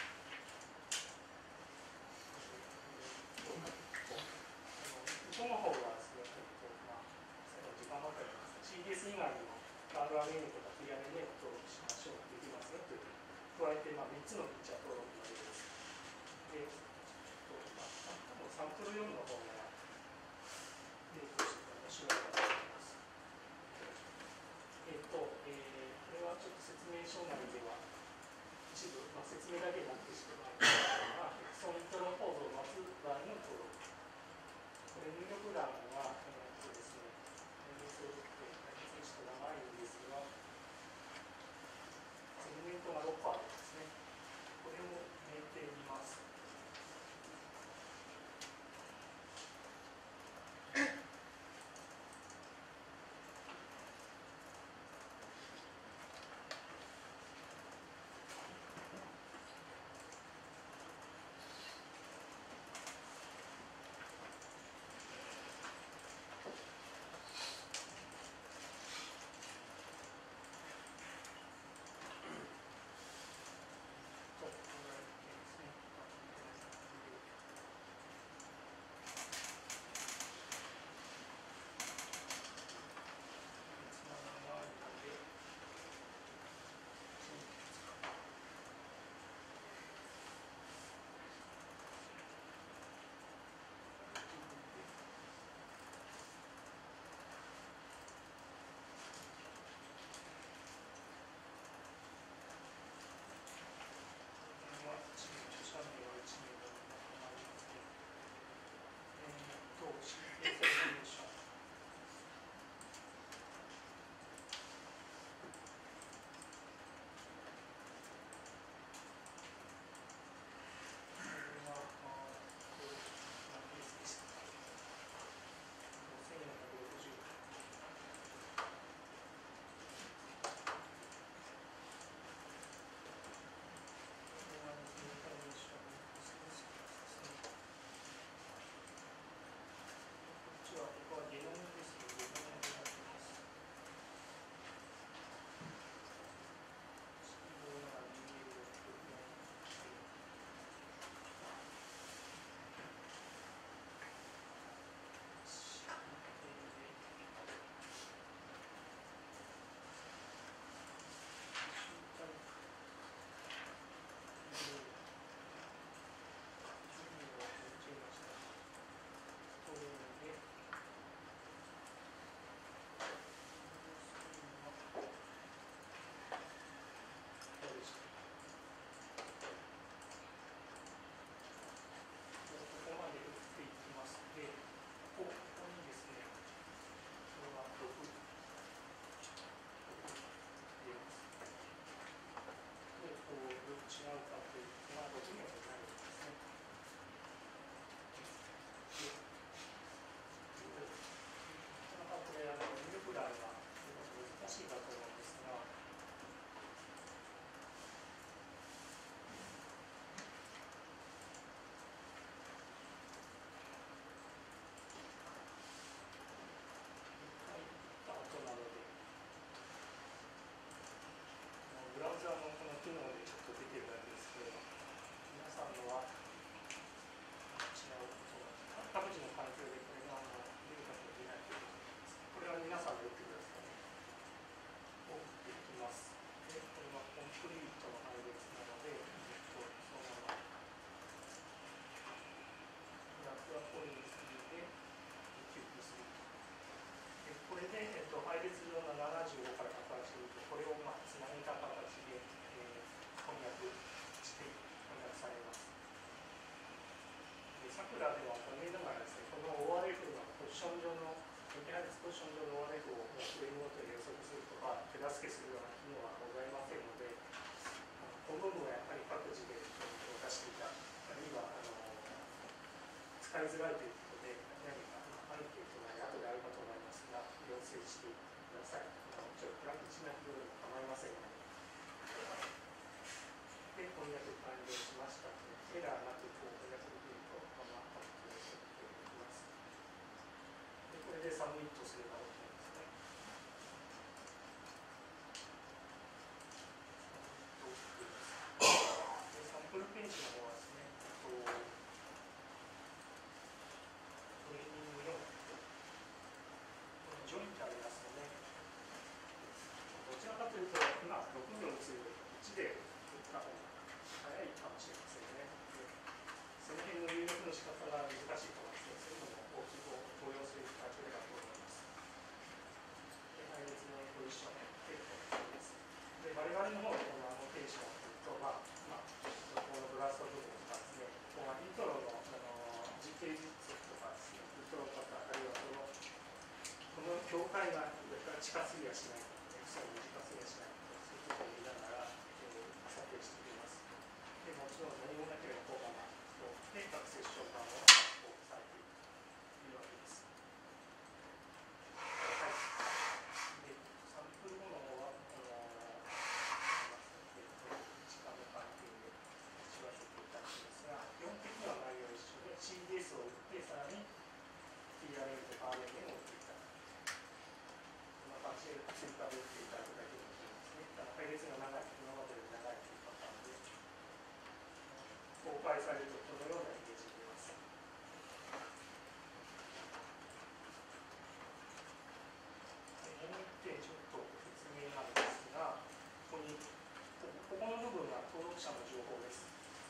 この方はですね、時間ばかりです。CDS 以外にも RRN とか TRNA を登録しましょうができますよという加えて、3つのフィーチャー登録ができます。で、サンプル4の方が例として面白いかと思います。これはちょっと説明書内では一部、説明だけになってしまうのが、そのイントロコードを待つ場合の登録。これ入力欄は、ですね、ちょっと長いんですが、セグメントが6パーですね。これを入れてみます。ブラウザのこの機能でちょっと出てるだけですけど、皆さんのは違う、各自の環境でこれが出るかもしれないということです。これは皆さんで打ってください。を打っていきます。で、これはコンプリートの配列なので、そのままグラフはこれにするで、キューブすると。これで、配列上の75から182と、これをつなげた形で、翻訳されます。さくらでは残念ながらですね、この ORF のポジション上の、配列ポジション上の ORF をフレームごとに予測するとか、手助けするような機能はございませんので、この部分はやはり各自で出していた、あるいは使いづらいということで、何かアンケートなり後であるかと思いますが、要請してください。ちょっとプランチな費用でも構いませんので。で、翻訳登録者の情報です。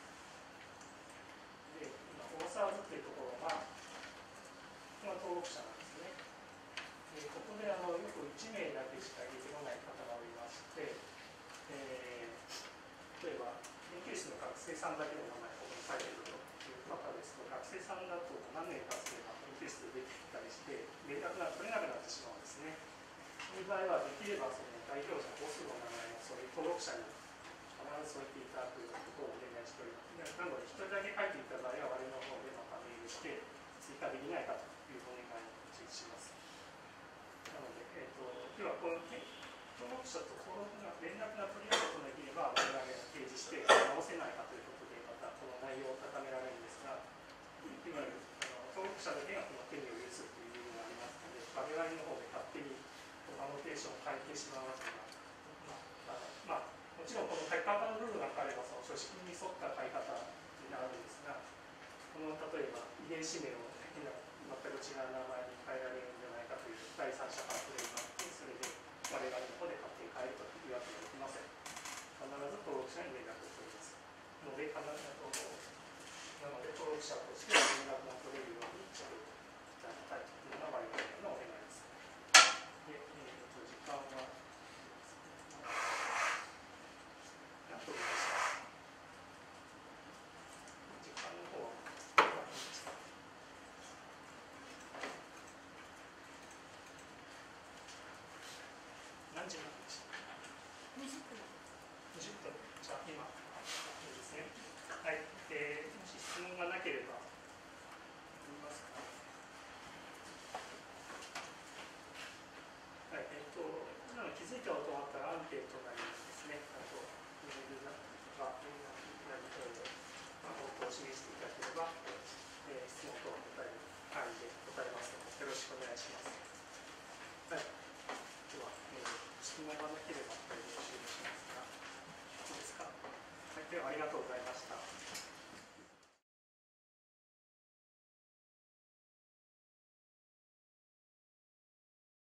で、今、オーサーズというところが、登録者なんですね。で、ここでよく1名だけしか入れてこない方がおりまして、例えば、研究室の学生さんだけの名前をここに書いているという方ですと、学生さんだと何年かすれば研究室で出てきたりして、連絡が取れなくなってしまうんですね。そういう場合は、できればその代表者、ボスの名前をそういう登録者に必ず添えていただくことをお願いしております。なので、1人だけ書いていた場合は、我々の方でまたメールして、追加できないかというお願いをします。なので、要はこの、ね、登録者と登録が連絡が取り合うことができれば、我々が提示して直せないかということで、またこの内容を高められるんですが、いわゆる登録者だけがこの権利を有するという部分がありますので、我々の方で勝手にアノテーションを変えてしまうわけが、もちろんこの書き方の部分が分かれば、その書式に沿った書き方になるんですが、この例えば遺伝子名を全く違う名前に変えられるんじゃないかという第三者からクレームがあって、それで我々の方で勝手に変えるというわけができません。必ず登録者に連絡を取りますので、なので登録者として連絡が取れるようにしていただきたいというのが我々のお願いです。で、時間は何分でした？時間の方は何分ですか？何時まででした？ 20 分。20分。じゃあ今いいですね。はい。もし質問がなければ言いますか？はい。今の気づいたことがあったらアンケートなりですね。あとメールが方法を示していただければ、質問等を答える範囲で答えますので、よろしくお願いします。はい。では、質問がなければこれで終了しますが、いいですか？はい。では、ありがとうございます。